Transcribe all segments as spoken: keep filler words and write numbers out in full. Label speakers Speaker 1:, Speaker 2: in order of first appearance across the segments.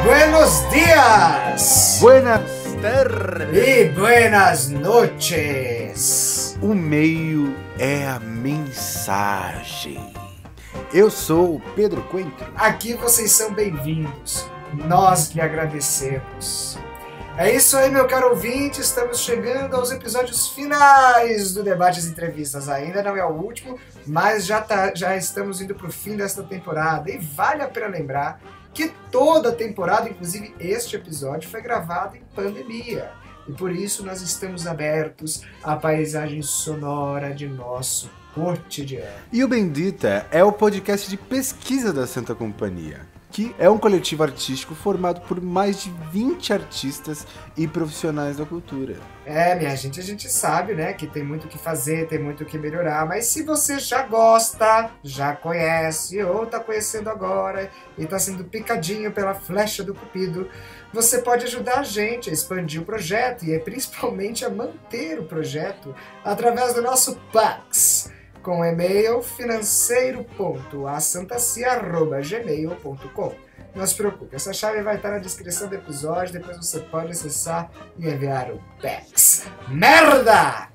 Speaker 1: Buenos dias!
Speaker 2: Buenas tardes!
Speaker 1: E buenas noches!
Speaker 2: O meio é a mensagem. Eu sou o Pedro Coentro.
Speaker 1: Aqui vocês são bem-vindos. Nós lhe agradecemos. É isso aí, meu caro ouvinte. Estamos chegando aos episódios finais do Debates e Entrevistas. Ainda não é o último, mas já, tá, já estamos indo para o fim desta temporada. E vale a pena lembrar que toda a temporada, inclusive este episódio, foi gravado em pandemia. E por isso nós estamos abertos à paisagem sonora de nosso cotidiano.
Speaker 2: E o Bendita é o podcast de pesquisa da Santa Companhia, que é um coletivo artístico formado por mais de vinte artistas e profissionais da cultura.
Speaker 1: É, minha gente, a gente sabe, né, que tem muito o que fazer, tem muito o que melhorar, mas se você já gosta, já conhece ou tá conhecendo agora e tá sendo picadinho pela flecha do Cupido, você pode ajudar a gente a expandir o projeto e principalmente a manter o projeto através do nosso Pax, com o e-mail financeiro ponto assantacia arroba gmail ponto com. Não se preocupe, essa chave vai estar na descrição do episódio, depois você pode acessar e enviar o Pax. Merda!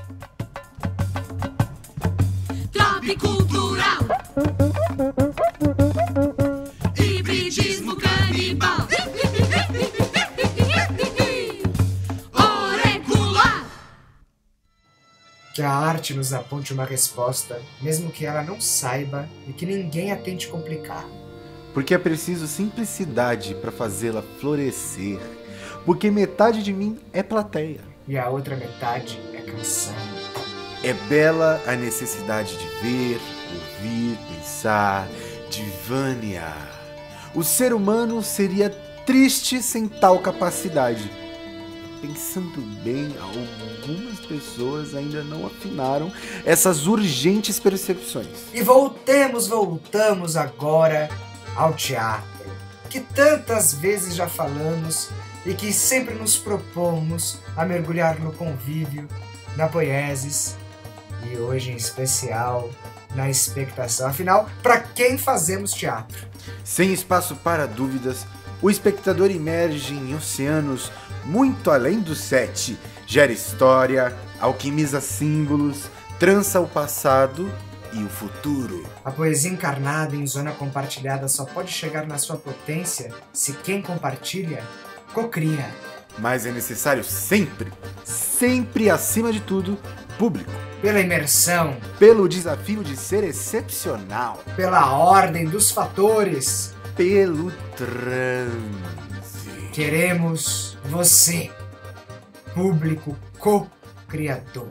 Speaker 3: Top cultural. Hibridismo canibal. Orecular.
Speaker 1: Que a arte nos aponte uma resposta, mesmo que ela não saiba e que ninguém a tente complicar.
Speaker 2: Porque é preciso simplicidade para fazê-la florescer. Porque metade de mim é plateia.
Speaker 1: E a outra metade é canção.
Speaker 2: É bela a necessidade de ver, ouvir, pensar, divanear. O ser humano seria triste sem tal capacidade. Pensando bem, algumas pessoas ainda não afinaram essas urgentes percepções.
Speaker 1: E voltemos, voltamos agora ao teatro, que tantas vezes já falamos e que sempre nos propomos a mergulhar no convívio, na poiesis e hoje em especial na expectação. Afinal, para quem fazemos teatro?
Speaker 2: Sem espaço para dúvidas, o espectador emerge em oceanos muito além do set, gera história, alquimiza símbolos, trança o passado e o futuro.
Speaker 1: A poesia encarnada em zona compartilhada só pode chegar na sua potência se quem compartilha, cocria.
Speaker 2: Mas é necessário sempre, sempre acima de tudo, público.
Speaker 1: Pela imersão,
Speaker 2: Pelo desafio de ser excepcional.
Speaker 1: pela ordem dos fatores,
Speaker 2: Pelo transe.
Speaker 1: queremos você, público co-criador.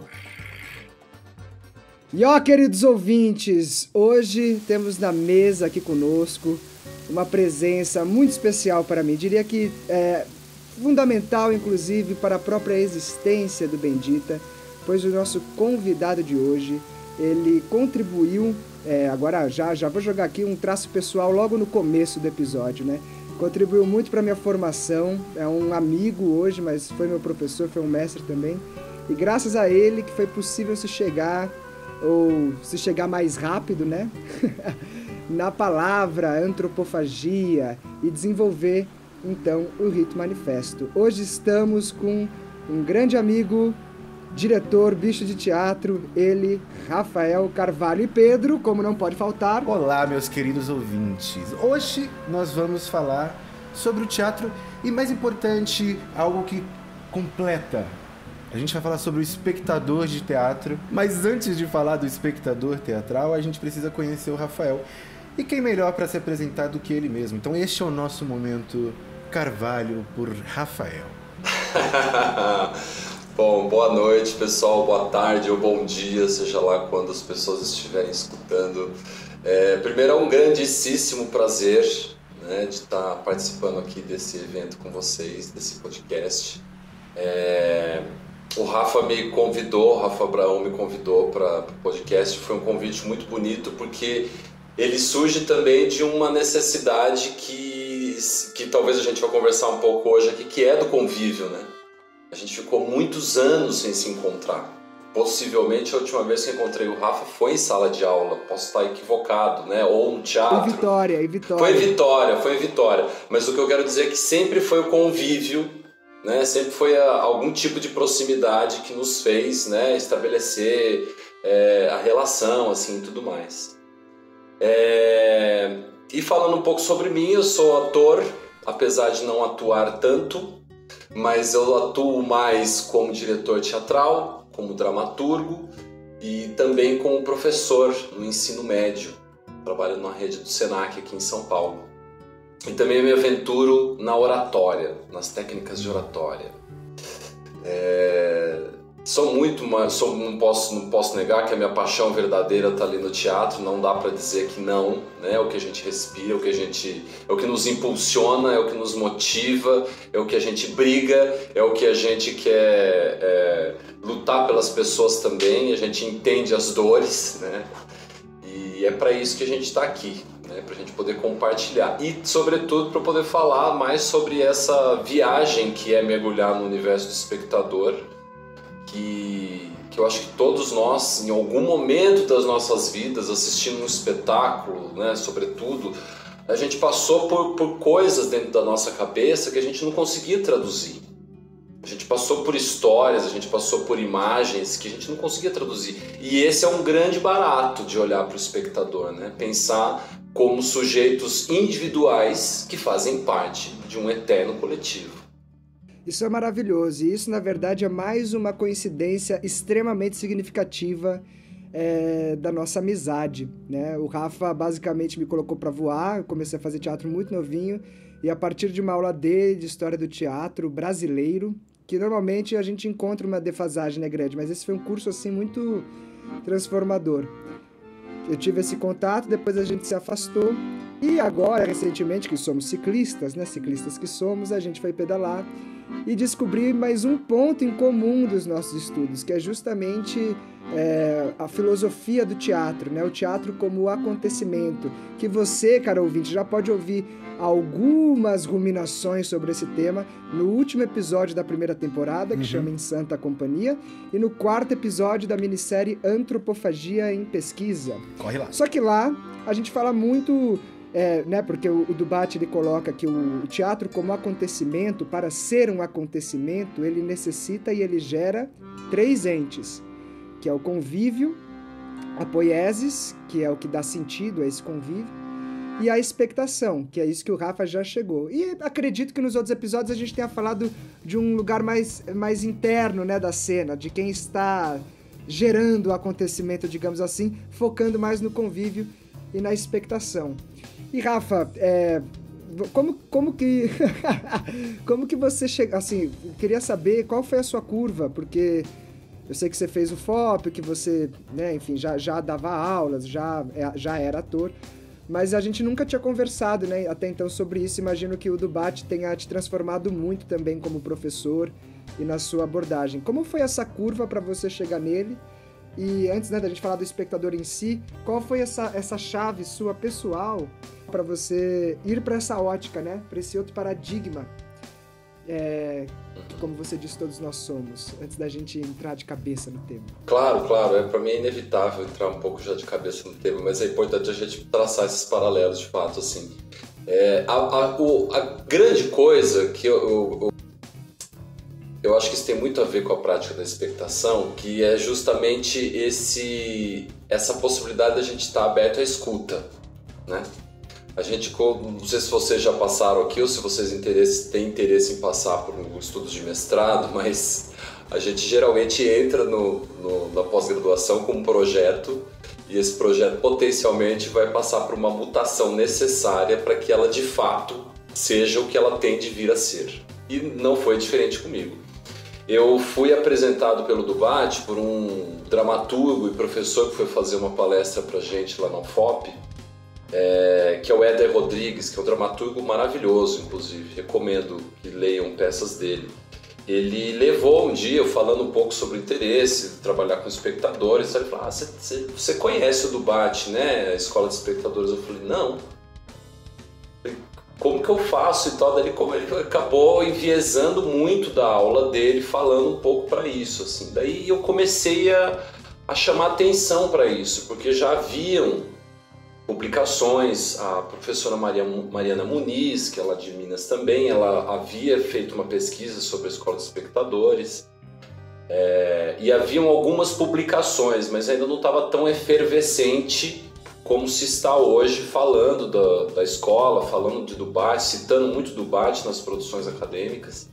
Speaker 1: E ó, queridos ouvintes, hoje temos na mesa aqui conosco uma presença muito especial para mim. Diria que é fundamental, inclusive, para a própria existência do Bendita, pois o nosso convidado de hoje, ele contribuiu, é, agora já, já vou jogar aqui um traço pessoal logo no começo do episódio, né? Contribuiu muito para a minha formação, é um amigo hoje, mas foi meu professor, foi um mestre também. E graças a ele que foi possível se chegar, ou se chegar mais rápido, né? na palavra antropofagia e desenvolver, então, o Rito Manifesto. Hoje estamos com um grande amigo, diretor, bicho de teatro, ele, Rafael Carvalho e Pedro, como não pode faltar.
Speaker 2: Olá, meus queridos ouvintes. Hoje nós vamos falar sobre o teatro e, mais importante, algo que completa. A gente vai falar sobre o espectador de teatro, mas antes de falar do espectador teatral, a gente precisa conhecer o Rafael. E quem melhor para se apresentar do que ele mesmo? Então este é o nosso momento Carvalho por Rafael.
Speaker 4: Bom, boa noite, pessoal, boa tarde ou bom dia, seja lá quando as pessoas estiverem escutando. É, primeiro, é um grandíssimo prazer, né, de estar participando aqui desse evento com vocês, desse podcast. É, o Rafa me convidou, o Rafa Abraão me convidou para o podcast, foi um convite muito bonito, porque ele surge também de uma necessidade que, que talvez a gente vai conversar um pouco hoje aqui, que é do convívio, né? A gente ficou muitos anos sem se encontrar. possivelmente a última vez que encontrei o Rafa foi em sala de aula, posso estar equivocado, né? Ou no teatro.
Speaker 1: Em Vitória, em Vitória.
Speaker 4: Foi em Vitória, foi em Vitória. Mas o que eu quero dizer é que sempre foi o convívio, né? Sempre foi a, algum tipo de proximidade que nos fez, né, estabelecer é, a relação, assim, e tudo mais. É... E falando um pouco sobre mim, eu sou ator, apesar de não atuar tanto, mas eu atuo mais como diretor teatral, como dramaturgo e também como professor no ensino médio. Trabalho na rede do Senac aqui em São Paulo. E também me aventuro na oratória, nas técnicas de oratória. É... Sou muito, mas sou, não, posso, não posso negar que a minha paixão verdadeira está ali no teatro, não dá para dizer que não, né? É o que a gente respira, é o que a gente, é o que nos impulsiona, é o que nos motiva, é o que a gente briga, é o que a gente quer é, lutar pelas pessoas também, a gente entende as dores, né? E é para isso que a gente está aqui, né? Para a gente poder compartilhar e, sobretudo, para poder falar mais sobre essa viagem que é mergulhar no universo do espectador. Que, que eu acho que todos nós, em algum momento das nossas vidas, assistindo um espetáculo, né, sobretudo, a gente passou por, por coisas dentro da nossa cabeça que a gente não conseguia traduzir. A gente passou por histórias, a gente passou por imagens que a gente não conseguia traduzir. E esse é um grande barato de olhar para o espectador, né? Pensar como sujeitos individuais que fazem parte de um eterno coletivo.
Speaker 1: Isso é maravilhoso, e isso, na verdade, é mais uma coincidência extremamente significativa é, da nossa amizade, né? O Rafa basicamente me colocou para voar, eu comecei a fazer teatro muito novinho, e a partir de uma aula dele de história do teatro brasileiro, que normalmente a gente encontra uma defasagem, né, grande, mas esse foi um curso, assim, muito transformador. Eu tive esse contato, depois a gente se afastou, e agora, recentemente, que somos ciclistas, né, ciclistas que somos, a gente foi pedalar, e descobrir mais um ponto em comum dos nossos estudos, que é justamente é, a filosofia do teatro, né? O teatro como acontecimento, que você, cara ouvinte, já pode ouvir algumas ruminações sobre esse tema no último episódio da primeira temporada, que uhum. chama Em Santa Companhia, e no quarto episódio da minissérie Antropofagia em Pesquisa.
Speaker 2: Corre lá.
Speaker 1: Só que lá a gente fala muito... É, né, porque o, o Dubat ele coloca que o, o teatro como acontecimento, para ser um acontecimento, ele necessita e ele gera três entes, que é o convívio, a poiesis, que é o que dá sentido a esse convívio, e a expectação, que é isso que o Rafa já chegou. E acredito que nos outros episódios a gente tenha falado de um lugar mais, mais interno, né, da cena, de quem está gerando o acontecimento, digamos assim, focando mais no convívio e na expectação. E Rafa, é, como, como que como que você chega, assim, eu queria saber qual foi a sua curva, porque eu sei que você fez o F O P, que você, né, enfim, já, já dava aulas, já, já era ator, mas a gente nunca tinha conversado, né, até então sobre isso. Imagino que o Dubat tenha te transformado muito também como professor e na sua abordagem. Como foi essa curva para você chegar nele? E antes, né, da gente falar do espectador em si, qual foi essa, essa chave sua pessoal para você ir para essa ótica, né, para esse outro paradigma, é, que, como você disse, todos nós somos, antes da gente entrar de cabeça no tema?
Speaker 4: Claro, claro, é, para mim é inevitável entrar um pouco já de cabeça no tema, mas é importante a gente traçar esses paralelos de fato, assim. É, a, a, o, a grande coisa que eu, eu, eu acho que isso tem muito a ver com a prática da expectação, que é justamente esse, essa possibilidade da gente estar aberto à escuta, né? A gente, não sei se vocês já passaram aqui ou se vocês interesse, têm interesse em passar por um estudo de mestrado, mas a gente geralmente entra no, no, na pós-graduação com um projeto, e esse projeto potencialmente vai passar por uma mutação necessária para que ela de fato seja o que ela tem de vir a ser. E não foi diferente comigo. Eu fui apresentado pelo Dubat por um dramaturgo e professor que foi fazer uma palestra pra gente lá na U F O P, É, que é o Éder Rodrigues, que é um dramaturgo maravilhoso, inclusive, recomendo que leiam peças dele. Ele levou um dia, eu falando um pouco sobre o interesse de trabalhar com espectadores, ele falou, ah, você, você conhece o Dubat, né, a Escola de Espectadores? Eu falei, não. como que eu faço e tal, daí como ele acabou enviesando muito da aula dele, falando um pouco para isso, assim. Daí eu comecei a, a chamar atenção para isso, porque já haviam publicações, a professora Maria, Mariana Muniz, que ela é de Minas também, ela havia feito uma pesquisa sobre a Escola de Espectadores, é, e haviam algumas publicações, mas ainda não estava tão efervescente como se está hoje, falando da, da escola, falando de Dubate, citando muito Dubate nas produções acadêmicas.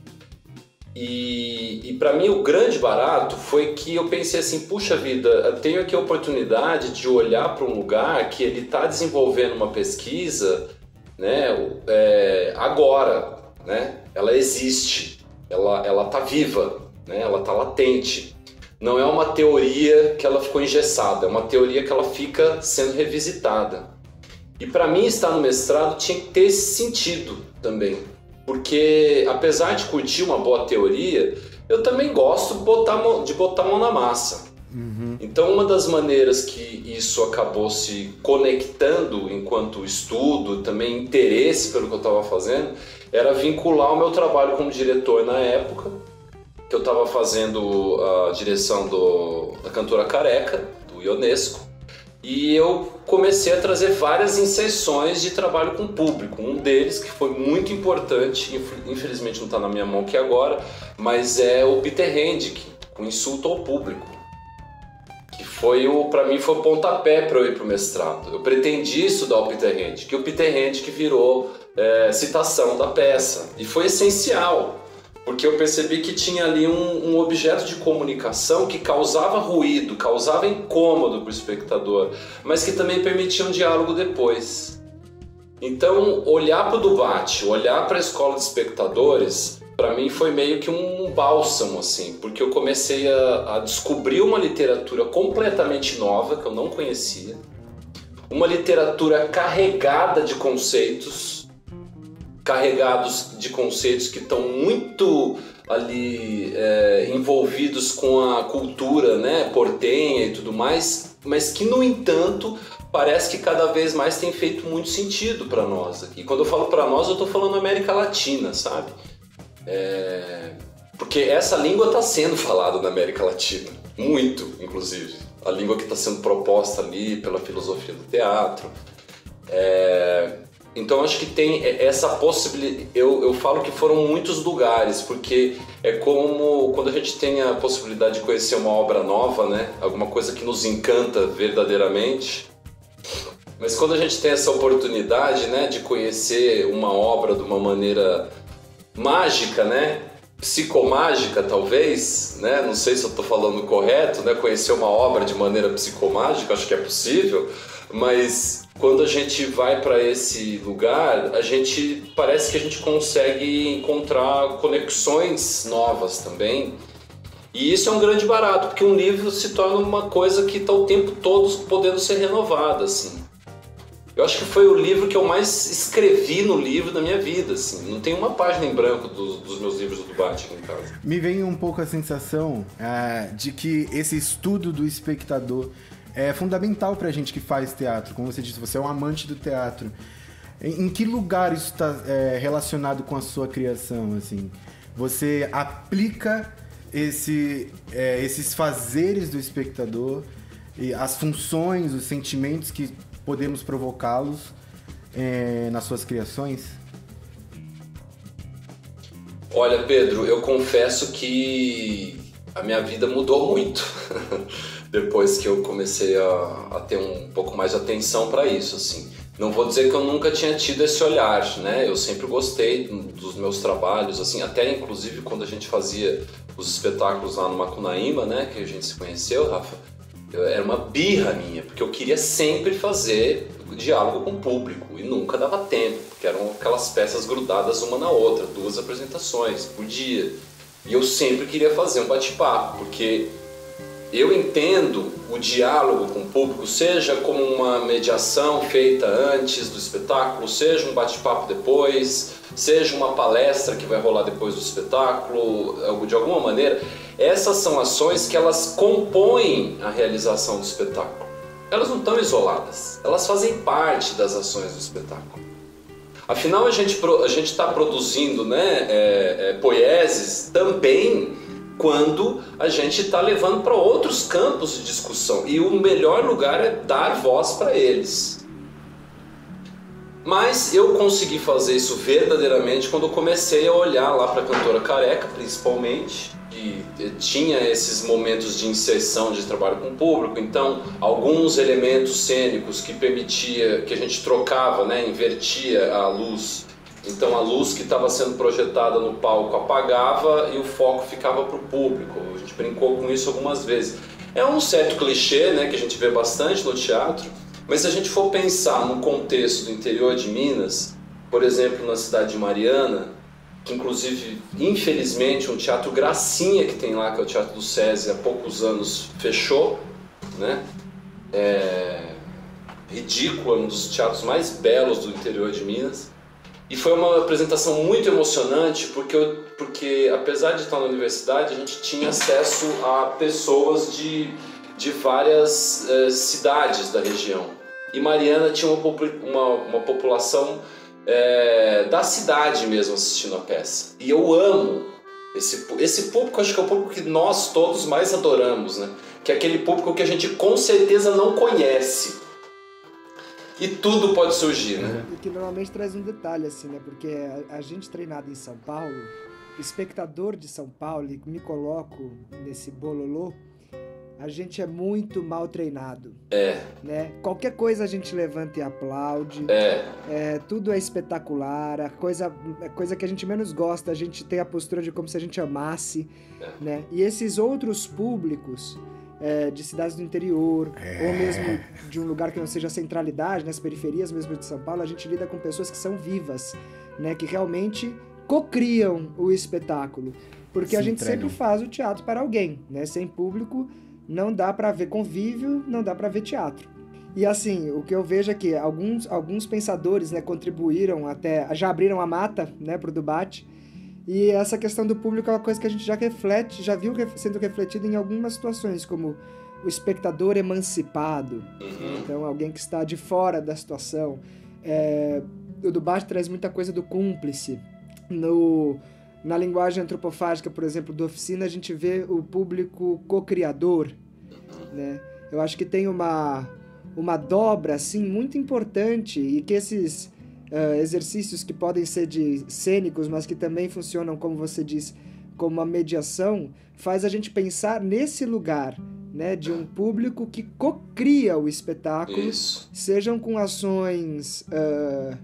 Speaker 4: E, e para mim o grande barato foi que eu pensei assim, puxa vida, eu tenho aqui a oportunidade de olhar para um lugar que ele está desenvolvendo uma pesquisa, né, é, agora, né, ela existe, ela ela está viva, né, ela está latente. Não é uma teoria que ela ficou engessada, é uma teoria que ela fica sendo revisitada. E para mim estar no mestrado tinha que ter esse sentido também, porque apesar de curtir uma boa teoria, eu também gosto de botar, de botar a mão na massa. Uhum. Então uma das maneiras que isso acabou se conectando enquanto estudo, também interesse pelo que eu estava fazendo, era vincular o meu trabalho como diretor na época, que eu estava fazendo a direção do, da Cantora Careca, do Ionesco, e eu comecei a trazer várias inserções de trabalho com o público. Um deles, que foi muito importante, infelizmente não está na minha mão aqui agora, mas é o Peter Hendick, com Insulto ao Público, que foi o, para mim foi o pontapé para eu ir para o mestrado. Eu pretendi estudar o Peter Hendick, e o Peter Hendick virou é, citação da peça, e foi essencial, porque eu percebi que tinha ali um, um objeto de comunicação que causava ruído, causava incômodo para o espectador, mas que também permitia um diálogo depois. Então, olhar para o Dubate, olhar para a Escola de Espectadores, para mim foi meio que um bálsamo, assim, porque eu comecei a, a descobrir uma literatura completamente nova, que eu não conhecia, uma literatura carregada de conceitos, carregados de conceitos que estão muito ali é, envolvidos com a cultura, né, portenha e tudo mais, mas que, no entanto, parece que cada vez mais tem feito muito sentido para nós aqui. Quando eu falo para nós, eu estou falando América Latina, sabe? É... Porque essa língua está sendo falada na América Latina, muito, inclusive. A língua que está sendo proposta ali pela filosofia do teatro. É... Então acho que tem essa possibilidade, eu, eu falo que foram muitos lugares, porque é como quando a gente tem a possibilidade de conhecer uma obra nova, né? Alguma coisa que nos encanta verdadeiramente, mas quando a gente tem essa oportunidade, né, de conhecer uma obra de uma maneira mágica, né? Psicomágica talvez, né? Não sei se eu estou falando correto, né? Conhecer uma obra de maneira psicomágica, acho que é possível, mas quando a gente vai para esse lugar, a gente parece que a gente consegue encontrar conexões novas também. E isso é um grande barato, porque um livro se torna uma coisa que está o tempo todo podendo ser renovada, assim. Eu acho que foi o livro que eu mais escrevi no livro da minha vida, assim. Não tem uma página em branco dos, dos meus livros do Dubate aqui em casa.
Speaker 2: Me vem um pouco a sensação uh, de que esse estudo do espectador é fundamental pra gente que faz teatro. Como você disse, você é um amante do teatro. Em, em que lugar isso está é, relacionado com a sua criação, assim? Você aplica esse, é, esses fazeres do espectador, e as funções, os sentimentos que podemos provocá-los é, nas suas criações?
Speaker 4: Olha, Pedro, eu confesso que a minha vida mudou muito depois que eu comecei a, a ter um pouco mais de atenção para isso, assim. Não vou dizer que eu nunca tinha tido esse olhar, né? Eu sempre gostei dos meus trabalhos, assim, até inclusive quando a gente fazia os espetáculos lá no Macunaíma, né? Que a gente se conheceu, Rafa. Eu, era uma birra minha, porque eu queria sempre fazer diálogo com o público e nunca dava tempo, porque eram aquelas peças grudadas uma na outra, duas apresentações por dia. E eu sempre queria fazer um bate-papo, porque eu entendo o diálogo com o público, seja como uma mediação feita antes do espetáculo, seja um bate-papo depois, seja uma palestra que vai rolar depois do espetáculo, de alguma maneira. Essas são ações que elas compõem a realização do espetáculo. Elas não estão isoladas, elas fazem parte das ações do espetáculo. Afinal, a gente a gente está produzindo, né, é, é, poieses também quando a gente está levando para outros campos de discussão. E o melhor lugar é dar voz para eles. Mas eu consegui fazer isso verdadeiramente quando eu comecei a olhar lá para a Cantora Careca, principalmente, e tinha esses momentos de inserção de trabalho com o público, então alguns elementos cênicos que permitia, que a gente trocava, né, invertia a luz. Então a luz que estava sendo projetada no palco apagava e o foco ficava para o público. A gente brincou com isso algumas vezes. É um certo clichê, né, que a gente vê bastante no teatro. Mas se a gente for pensar no contexto do interior de Minas, por exemplo, na cidade de Mariana, que inclusive, infelizmente, um teatro gracinha que tem lá, que é o Teatro do SESI, há poucos anos fechou, né? É ridículo, é um dos teatros mais belos do interior de Minas. E foi uma apresentação muito emocionante, porque, eu, porque apesar de estar na universidade, a gente tinha acesso a pessoas de... de várias eh, cidades da região. E Mariana tinha uma, uma, uma população eh, da cidade mesmo assistindo a peça. E eu amo esse, esse público, acho que é o público que nós todos mais adoramos, né? Que é aquele público que a gente com certeza não conhece. E tudo pode surgir, né?
Speaker 1: E que normalmente traz um detalhe, assim, né? Porque a, a gente treinado em São Paulo, espectador de São Paulo, e me coloco nesse bololô, a gente é muito mal treinado.
Speaker 4: É.
Speaker 1: Né? Qualquer coisa a gente levanta e aplaude.
Speaker 4: É.
Speaker 1: É, tudo é espetacular. A coisa, a coisa que a gente menos gosta, a gente tem a postura de como se a gente amasse.
Speaker 4: É.
Speaker 1: Né? E esses outros públicos é, de cidades do interior,
Speaker 2: É.
Speaker 1: ou mesmo de um lugar que não seja a centralidade, nas periferias mesmo de São Paulo, a gente lida com pessoas que são vivas, né? Que realmente cocriam o espetáculo. Porque
Speaker 2: Se
Speaker 1: a gente
Speaker 2: entregam.
Speaker 1: sempre faz o teatro para alguém, né? Sem público não dá pra ver convívio, não dá pra ver teatro. E assim, o que eu vejo é que alguns, alguns pensadores, né, contribuíram até, já abriram a mata, né, pro debate, e essa questão do público é uma coisa que a gente já reflete, já viu sendo refletida em algumas situações, como o espectador emancipado,
Speaker 4: Uhum.
Speaker 1: então alguém que está de fora da situação. É, o debate traz muita coisa do cúmplice. No... Na linguagem antropofágica, por exemplo, do Oficina, a gente vê o público co-criador, né? Eu acho que tem uma, uma dobra, assim, muito importante e que esses uh, exercícios que podem ser de cênicos, mas que também funcionam, como você diz, como uma mediação, faz a gente pensar nesse lugar, né? De um público que co-cria o espetáculo,
Speaker 4: Isso.
Speaker 1: sejam com ações... Uh,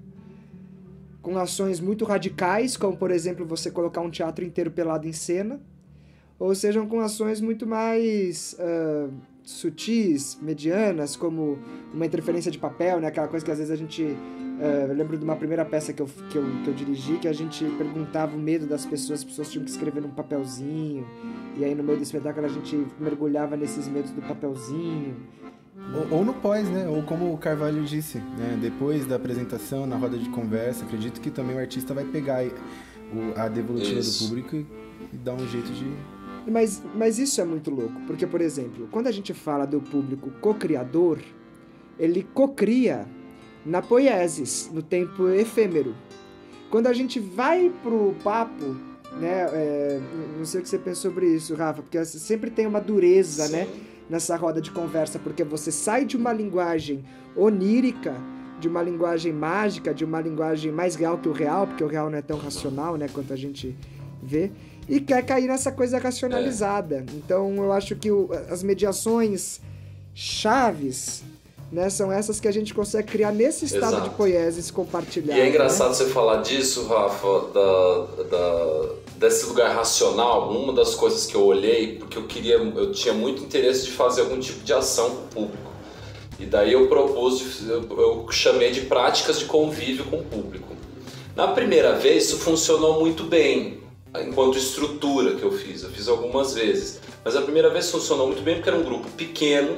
Speaker 1: com ações muito radicais, como, por exemplo, você colocar um teatro inteiro pelado em cena, ou sejam com ações muito mais uh, sutis, medianas, como uma interferência de papel, né? Aquela coisa que às vezes a gente... Uh, eu lembro de uma primeira peça que eu, que, eu, que eu dirigi, que a gente perguntava o medo das pessoas, as pessoas tinham que escrever num papelzinho, e aí no meio do espetáculo a gente mergulhava nesses medos do papelzinho.
Speaker 2: Ou, ou no pós, né? Ou como o Carvalho disse, né? Depois da apresentação, na roda de conversa, acredito que também o artista vai pegar o, a devolutiva
Speaker 4: Isso.
Speaker 2: do público e, e dar um jeito de...
Speaker 1: Mas, mas isso é muito louco, porque, por exemplo, quando a gente fala do público co-criador, ele co-cria na poiesis, no tempo efêmero. Quando a gente vai pro papo, né? É, não sei o que você pensa sobre isso, Rafa, porque sempre tem uma dureza,
Speaker 4: Sim.
Speaker 1: né? Nessa roda de conversa, porque você sai de uma linguagem onírica, de uma linguagem mágica, de uma linguagem mais real que o real, porque o real não é tão racional, né, quanto a gente vê, e quer cair nessa coisa racionalizada. É. Então, eu acho que o, as mediações chaves, né, são essas que a gente consegue criar nesse estado
Speaker 4: Exato.
Speaker 1: de poiesis compartilhado.
Speaker 4: E é engraçado
Speaker 1: né?
Speaker 4: você falar disso, Rafa, da, da, desse lugar racional. Uma das coisas que eu olhei, porque eu queria, eu tinha muito interesse de fazer algum tipo de ação com o público. E daí eu propus, eu, eu chamei de práticas de convívio com o público. Na primeira vez isso funcionou muito bem, enquanto estrutura que eu fiz. Eu fiz algumas vezes. Mas a primeira vez funcionou muito bem porque era um grupo pequeno.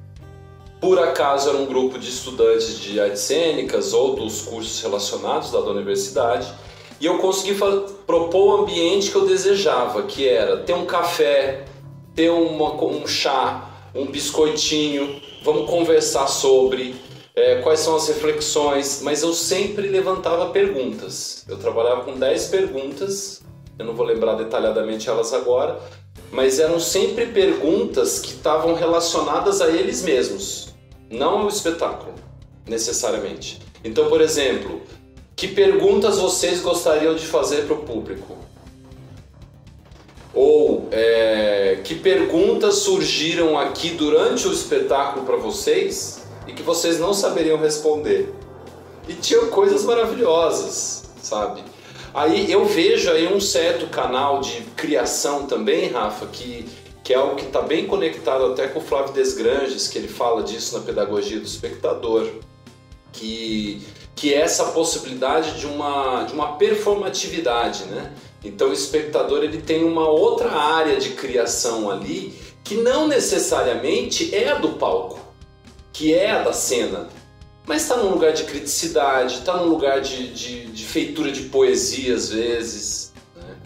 Speaker 4: Por acaso era um grupo de estudantes de artes cênicas ou dos cursos relacionados lá da universidade. E eu consegui propor o ambiente que eu desejava, que era ter um café, ter uma, um chá, um biscoitinho, vamos conversar sobre, É, quais são as reflexões, mas eu sempre levantava perguntas. Eu trabalhava com dez perguntas, eu não vou lembrar detalhadamente elas agora, mas eram sempre perguntas que estavam relacionadas a eles mesmos, não ao espetáculo, necessariamente. Então, por exemplo, que perguntas vocês gostariam de fazer para o público? Ou é, que perguntas surgiram aqui durante o espetáculo para vocês e que vocês não saberiam responder? E tinham coisas maravilhosas, sabe? Aí eu vejo aí um certo canal de criação também, Rafa, que, que é algo que está bem conectado até com o Flávio Desgranges, que ele fala disso na pedagogia do espectador, que, que é essa possibilidade de uma, de uma performatividade, né? Então o espectador ele tem uma outra área de criação ali que não necessariamente é a do palco, que é a da cena, mas está num lugar de criticidade, está num lugar de, de, de feitura de poesia às vezes, né?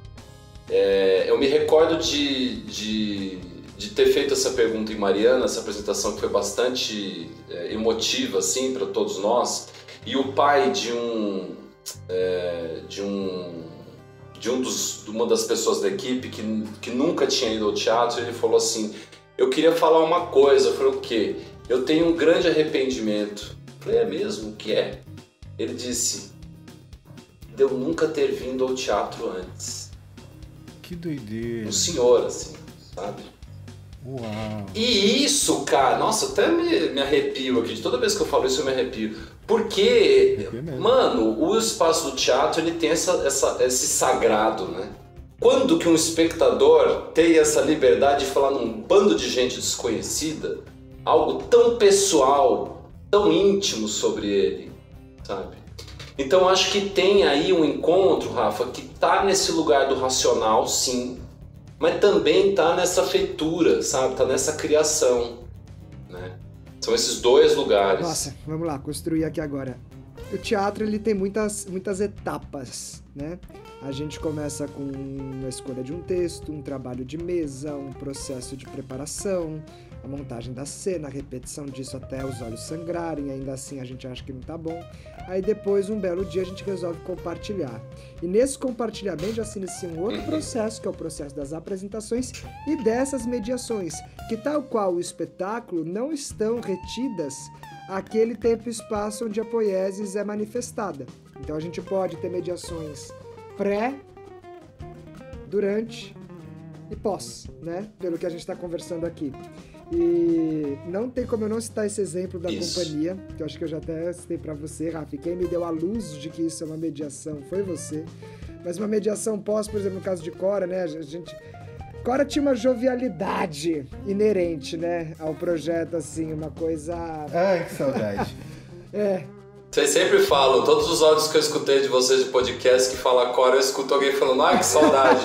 Speaker 4: É, eu me recordo de, de, de ter feito essa pergunta em Mariana, essa apresentação que foi bastante é, emotiva assim, para todos nós, e o pai de um, é, de um, de um dos, de uma das pessoas da equipe que, que nunca tinha ido ao teatro, ele falou assim, eu queria falar uma coisa. Eu falei, o quê? Eu tenho um grande arrependimento. Eu falei, é mesmo? O que é? Ele disse, de eu nunca ter vindo ao teatro antes.
Speaker 2: Que doideira.
Speaker 4: Um senhor, assim, sabe?
Speaker 2: Uau.
Speaker 4: E isso, cara, nossa, até me, me arrepio aqui. Toda vez que eu falo isso eu me arrepio. Porque, mano, o espaço do teatro ele tem essa, essa, esse sagrado, né? Quando que um espectador tem essa liberdade de falar num bando de gente desconhecida algo tão pessoal, tão íntimo sobre ele, sabe? Então acho que tem aí um encontro, Rafa, que tá nesse lugar do racional, sim, mas também tá nessa feitura, sabe? Tá nessa criação, né? São esses dois lugares.
Speaker 1: Nossa, vamos lá, construir aqui agora. O teatro ele tem muitas, muitas etapas, né? A gente começa com a escolha de um texto, um trabalho de mesa, um processo de preparação, a montagem da cena, a repetição disso até os olhos sangrarem, ainda assim a gente acha que não tá bom. Aí depois, um belo dia, a gente resolve compartilhar. E nesse compartilhamento já se inicia um outro processo, que é o processo das apresentações e dessas mediações, que tal qual o espetáculo não estão retidas àquele tempo e espaço onde a poiesis é manifestada. Então a gente pode ter mediações pré, durante e pós, né? Pelo que a gente está conversando aqui. E não tem como eu não citar esse exemplo da isso. companhia, que eu acho que eu já até citei para você, Rafa. Quem me deu a luz de que isso é uma mediação foi você. Mas uma mediação pós, por exemplo, no caso de Cora, né? A gente... Cora tinha uma jovialidade inerente, né? Ao projeto, assim, uma coisa...
Speaker 2: Ai, que saudade.
Speaker 1: É...
Speaker 4: Vocês sempre falam, todos os áudios que eu escutei de vocês de podcast que fala Cora, eu escuto alguém falando, ai, que saudade.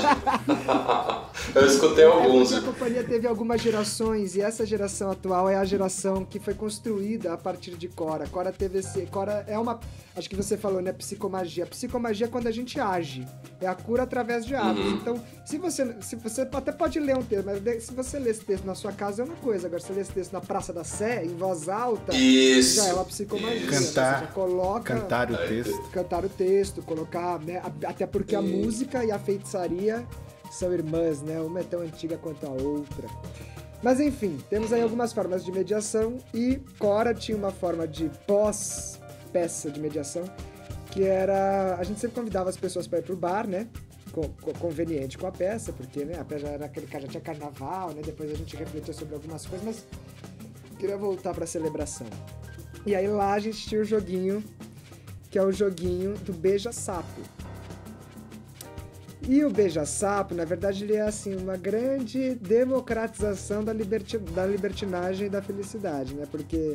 Speaker 4: Eu escutei alguns.
Speaker 1: É a companhia teve algumas gerações e essa geração atual é a geração que foi construída a partir de Cora. Cora teve esse... Cora é uma... Acho que você falou, né? Psicomagia. Psicomagia é quando a gente age. É a cura através de atos. Uhum. Então, se você, se você até pode ler um texto, mas se você ler esse texto na sua casa é uma coisa. Agora, se você ler esse texto na Praça da Sé, em voz alta,
Speaker 4: isso.
Speaker 1: já é uma psicomagia.
Speaker 2: Cantar,
Speaker 1: seja, coloca,
Speaker 2: cantar o texto.
Speaker 1: Cantar o texto, colocar... Né, até porque a música e a feitiçaria são irmãs, né? Uma é tão antiga quanto a outra. Mas enfim, temos aí algumas formas de mediação e Cora tinha uma forma de pós-peça de mediação, que era... A gente sempre convidava as pessoas para ir pro bar, né? Co- co- conveniente com a peça, porque né, a peça já, era aquele, já tinha carnaval, né? Depois a gente refletiu sobre algumas coisas, mas queria voltar para a celebração. E aí lá a gente tinha o joguinho, que é o joguinho do beija-sapo. E o beija-sapo, na verdade, ele é assim, uma grande democratização da, liberti- da libertinagem e da felicidade, né? Porque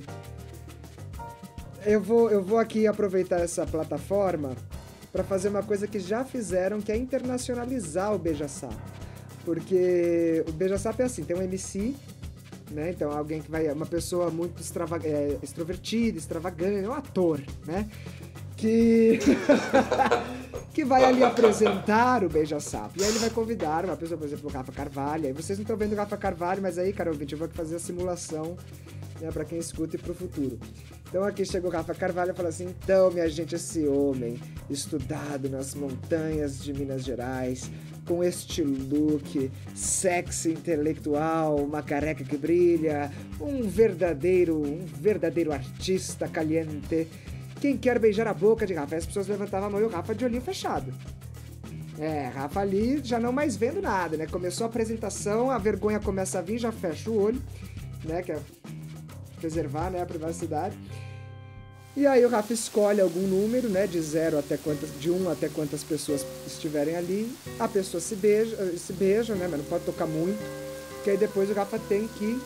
Speaker 1: eu vou, eu vou aqui aproveitar essa plataforma para fazer uma coisa que já fizeram, que é internacionalizar o beija-sapo. Porque o beija-sapo é assim, tem um M C, né? Então alguém que vai, uma pessoa muito extrava- é, extrovertida, extravagante, um ator, né? Que... que vai ali apresentar o beija-sapo. E aí ele vai convidar uma pessoa, por exemplo, o Rafa Carvalho. Aí vocês não estão vendo o Rafa Carvalho, mas aí, cara ouvinte, eu vou aqui fazer a simulação né, para quem escuta e para o futuro. Então aqui chegou o Rafa Carvalho e falou assim: então, minha gente, esse homem estudado nas montanhas de Minas Gerais, com este look sexy, intelectual, uma careca que brilha, um verdadeiro, um verdadeiro artista caliente. Quem quer beijar a boca de Rafa? As pessoas levantavam a mão e o Rafa de olhinho fechado. É, Rafa ali já não mais vendo nada, né? Começou a apresentação, a vergonha começa a vir, já fecha o olho, né? Que é preservar, né, a privacidade. E aí o Rafa escolhe algum número, né, de zero até quantas, de um até quantas pessoas estiverem ali. A pessoa se beija, se beija, né, mas não pode tocar muito, porque aí depois o Rafa tem que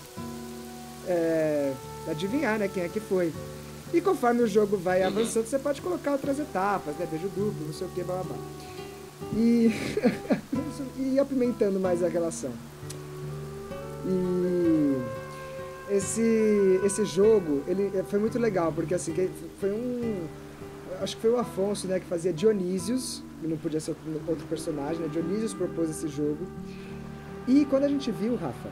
Speaker 1: é, adivinhar, né, quem é que foi. E conforme o jogo vai avançando, você pode colocar outras etapas, né, beijo duplo, não sei o que, blá blá blá. E, e apimentando mais a relação. E esse, esse jogo, ele foi muito legal, porque assim, foi um... Acho que foi o Afonso, né, que fazia Dionísios, que não podia ser outro personagem, né? Dionísios propôs esse jogo. E quando a gente viu, Rafa,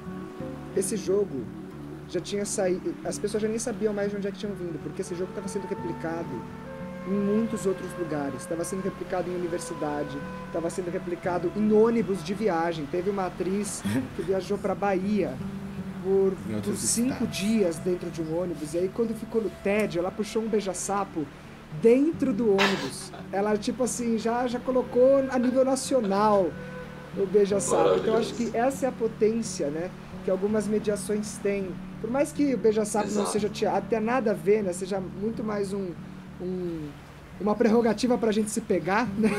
Speaker 1: esse jogo já tinha saído... As pessoas já nem sabiam mais de onde é que tinham vindo, porque esse jogo estava sendo replicado em muitos outros lugares. Estava sendo replicado em universidade, estava sendo replicado em ônibus de viagem. Teve uma atriz que viajou para Bahia por, por cinco dias dentro de um ônibus, e aí quando ficou no tédio, ela puxou um beija-sapo dentro do ônibus. Ela, tipo assim, já, já colocou a nível nacional o beija-sapo. Então, eu acho que essa é a potência, né, que algumas mediações têm. Por mais que o beija-sapo não seja até nada a ver, né, seja muito mais um, um, uma prerrogativa pra gente se pegar, né,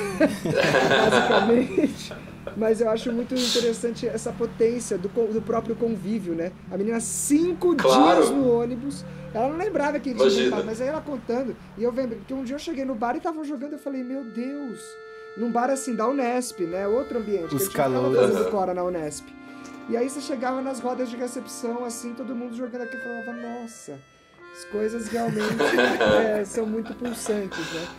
Speaker 1: basicamente. Mas eu acho muito interessante essa potência do, do próprio convívio, né? A menina, cinco claro. dias no ônibus, ela não lembrava que tinha inventado, mas aí ela contando, e eu lembro que um dia eu cheguei no bar e estavam jogando, eu falei, meu Deus, num bar assim da Unesp, né? Outro ambiente,
Speaker 2: os
Speaker 1: que eu
Speaker 2: calores.
Speaker 1: tava fazendo Cora na Unesp. E aí você chegava nas rodas de recepção, assim, todo mundo jogando aqui, e falava, nossa, as coisas realmente é, são muito pulsantes, né?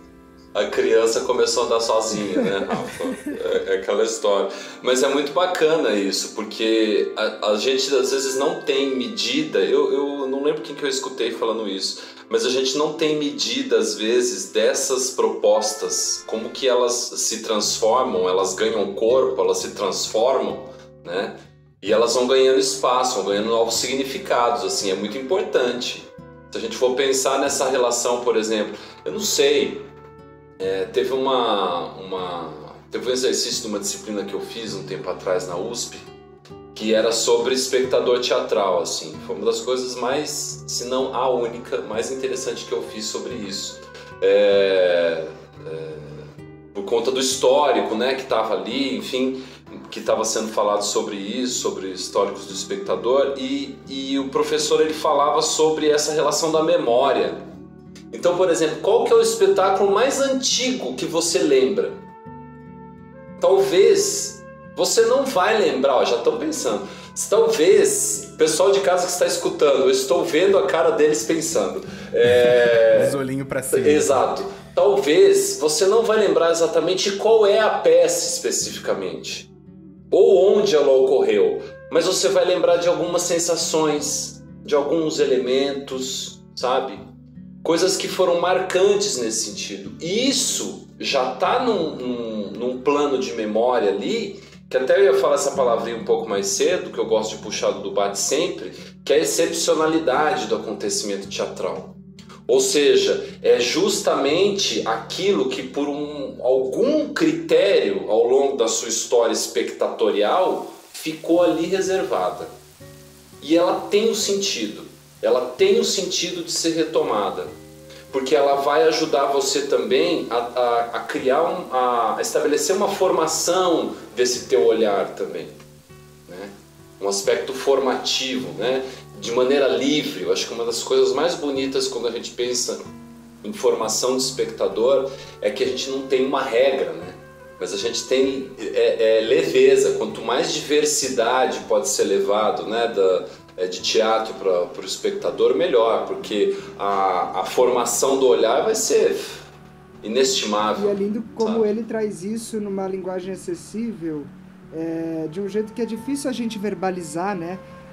Speaker 4: A criança começou a andar sozinha, né, Rafa? É, é aquela história. Mas é muito bacana isso, porque a, a gente às vezes não tem medida. Eu, eu não lembro quem que eu escutei falando isso, mas a gente não tem medida, às vezes, dessas propostas, como que elas se transformam, elas ganham corpo, elas se transformam, né? E elas vão ganhando espaço, vão ganhando novos significados, assim, é muito importante. Se a gente for pensar nessa relação, por exemplo, eu não sei... É, teve uma, uma teve um exercício de uma disciplina que eu fiz um tempo atrás na U S P, que era sobre espectador teatral, assim. Foi uma das coisas mais, se não a única, mais interessante que eu fiz sobre isso. É, é, por conta do histórico, né, que estava ali, enfim, que estava sendo falado sobre isso, sobre históricos do espectador, e, e o professor ele falava sobre essa relação da memória. Então, por exemplo, qual que é o espetáculo mais antigo que você lembra? Talvez você não vai lembrar, ó, já estão pensando. Talvez, pessoal de casa que está escutando, eu estou vendo a cara deles pensando. É...
Speaker 2: Os olhinhos para cima.
Speaker 4: Exato. Talvez você não vai lembrar exatamente qual é a peça especificamente, ou onde ela ocorreu, mas você vai lembrar de algumas sensações, de alguns elementos, sabe? Coisas que foram marcantes nesse sentido. E isso já está num, num, num plano de memória ali, que até eu ia falar essa palavrinha um pouco mais cedo, que eu gosto de puxar do debate sempre, que é a excepcionalidade do acontecimento teatral. Ou seja, é justamente aquilo que por um, algum critério ao longo da sua história espectatorial ficou ali reservada. E ela tem um sentido. Ela tem o sentido de ser retomada, porque ela vai ajudar você também a, a, a criar, um, a, a estabelecer uma formação desse teu olhar também, né? Um aspecto formativo, né? De maneira livre. Eu acho que uma das coisas mais bonitas quando a gente pensa em formação de espectador é que a gente não tem uma regra, né? Mas a gente tem é, é, leveza. Quanto mais diversidade pode ser levado, né, da, de teatro para o espectador, melhor, porque a, a formação do olhar vai ser inestimável.
Speaker 1: E é lindo como
Speaker 4: sabe?
Speaker 1: Ele traz isso numa linguagem acessível, é, de um jeito que é difícil a gente verbalizar, né?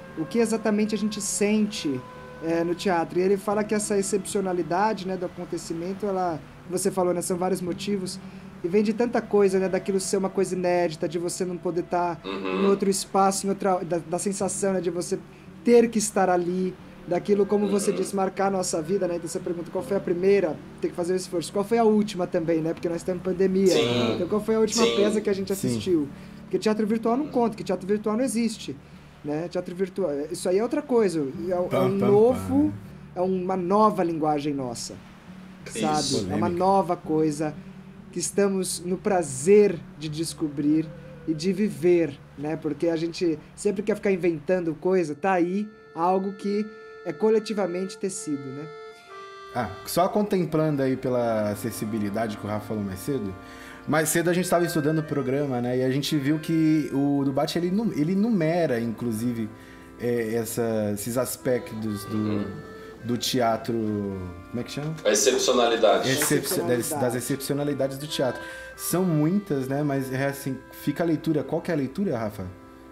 Speaker 1: o que exatamente a gente sente é, no teatro. E ele fala que essa excepcionalidade, né, do acontecimento, ela, você falou, né, são vários motivos, e vem de tanta coisa, né, daquilo ser uma coisa inédita, de você não poder estar
Speaker 4: Uhum.
Speaker 1: em outro espaço, em outra, da, da sensação, né, de você ter que estar ali, daquilo, como você disse, marcar a nossa vida, né? Então você pergunta qual foi a primeira, tem que fazer o esforço. Qual foi a última também, né? Porque nós estamos em pandemia.
Speaker 4: Sim.
Speaker 1: Então qual foi a última
Speaker 4: Sim.
Speaker 1: peça que a gente
Speaker 2: Sim.
Speaker 1: assistiu? Porque teatro virtual não conta, que teatro virtual não existe, né? Teatro virtual, isso aí é outra coisa. É, é um
Speaker 2: Pam, pam,
Speaker 1: novo, é uma nova linguagem nossa, sabe?
Speaker 4: Isso.
Speaker 1: É uma nova coisa que estamos no prazer de descobrir e de viver, né? Porque a gente sempre quer ficar inventando coisa, tá aí algo que é coletivamente tecido, né?
Speaker 2: Ah, só contemplando aí pela acessibilidade que o Rafa falou mais cedo. Mais cedo a gente estava estudando o programa, né? E a gente viu que o Dubate, ele, nu- ele numera, inclusive, é, essa- esses aspectos do,
Speaker 4: Uhum.
Speaker 2: do teatro... Como é que chama?
Speaker 4: A excepcionalidade.
Speaker 2: Excep- das,
Speaker 1: Excepcionalidade.
Speaker 2: das excepcionalidades do teatro. São muitas, né? Mas é assim, fica a leitura. Qual que é a leitura, Rafa?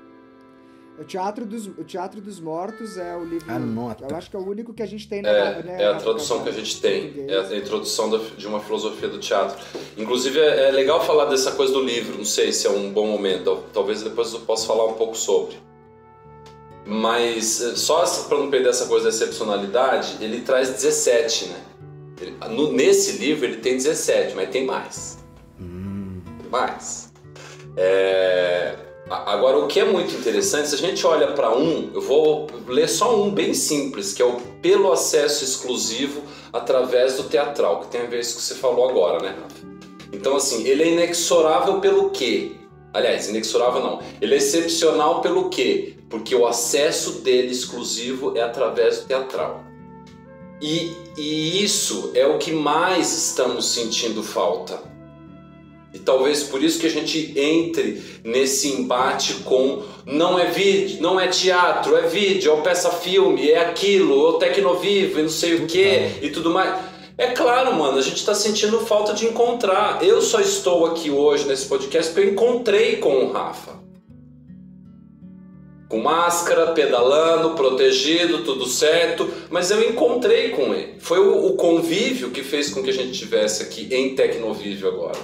Speaker 1: O Teatro dos, o Teatro dos Mortos é o livro...
Speaker 2: Anota.
Speaker 1: Eu acho que é o único que a gente tem, né?
Speaker 4: É,
Speaker 1: né,
Speaker 4: é a
Speaker 1: Rafa,
Speaker 4: tradução que a
Speaker 1: Casal?
Speaker 4: gente tem,
Speaker 1: Português.
Speaker 4: é a introdução da- de uma filosofia do teatro. Inclusive é, é legal falar dessa coisa do livro, não sei se é um bom momento, tal- talvez depois eu possa falar um pouco sobre. Mas eh, só para não perder essa coisa da excepcionalidade, ele traz dezessete, né? Ele- no- nesse livro ele tem dezessete, mas tem mais. Tem mais. É, a- Agora, o que é muito interessante, se a gente olha para um, eu vou ler só um bem simples, que é o pelo acesso exclusivo através do teatral, que tem a ver com isso que você falou agora, né, Rafa? Então, assim, ele é inexorável pelo quê? Aliás, inexorável não. Ele é excepcional pelo quê? Porque o acesso dele exclusivo é através do teatral. E, e isso é o que mais estamos sentindo falta. E talvez por isso que a gente entre nesse embate com não é vídeo, não é teatro, é vídeo, é peça filme, é aquilo, é tecnovivo, e não sei o que e tudo mais. É claro, mano, a gente tá sentindo falta de encontrar. Eu só estou aqui hoje nesse podcast porque eu encontrei com o Rafa. Com máscara, pedalando, protegido, tudo certo, mas eu encontrei com ele. Foi o, o convívio que fez com que a gente estivesse aqui em Tecnovídeo agora.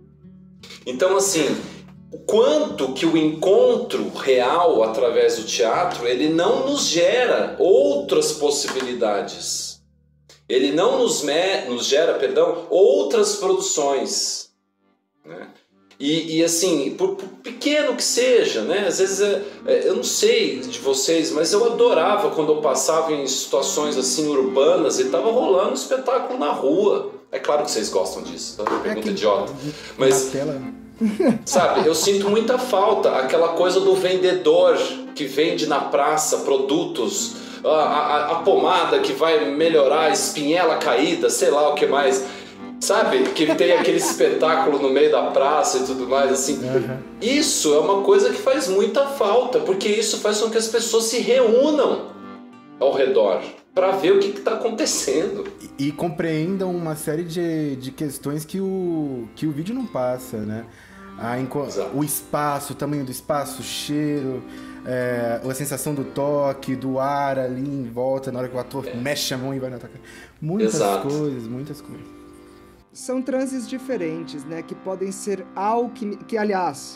Speaker 4: Então, assim, o quanto que o encontro real através do teatro, ele não nos gera outras possibilidades. Ele não nos, me, nos gera, perdão, outras produções, né? E, e assim, por, por pequeno que seja, né? Às vezes, é, é, eu não sei de vocês, mas eu adorava quando eu passava em situações assim urbanas e tava rolando um espetáculo na rua. É claro que vocês gostam disso, tá? Pergunta
Speaker 2: que-
Speaker 4: idiota. Mas,
Speaker 2: Na tela...
Speaker 4: sabe, eu sinto muita falta, aquela coisa do vendedor que vende na praça produtos, a, a, a pomada que vai melhorar a espinhela caída, sei lá o que mais. Sabe, que tem aquele espetáculo no meio da praça e tudo mais, assim.
Speaker 2: Uhum.
Speaker 4: Isso é uma coisa que faz muita falta, porque isso faz com que as pessoas se reúnam ao redor para ver o que está acontecendo.
Speaker 2: E, e compreendam uma série de, de questões que o, que o vídeo não passa, né? A, enco-
Speaker 4: Exato.
Speaker 2: o espaço, o tamanho do espaço, o cheiro, é, a sensação do toque, do ar ali em volta, na hora que o ator mexe a mão e vai na tua cara. Muitas
Speaker 4: Exato.
Speaker 2: coisas, muitas coisas.
Speaker 1: São transes diferentes, né? Que podem ser alquimi... que, aliás,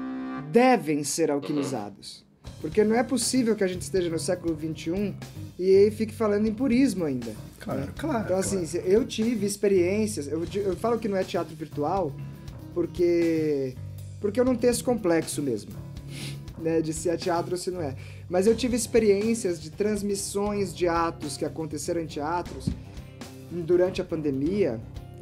Speaker 1: devem ser alquimizados. Porque não é possível que a gente esteja no século vinte e um e fique falando em purismo ainda.
Speaker 2: Claro,
Speaker 1: né?
Speaker 2: claro.
Speaker 1: Então, assim, se- eu tive experiências... Eu, di- eu falo que não é teatro virtual porque... Porque eu não tenho esse complexo mesmo, né? De se é teatro ou se não é. Mas eu tive experiências de transmissões de atos que aconteceram em teatros durante a pandemia...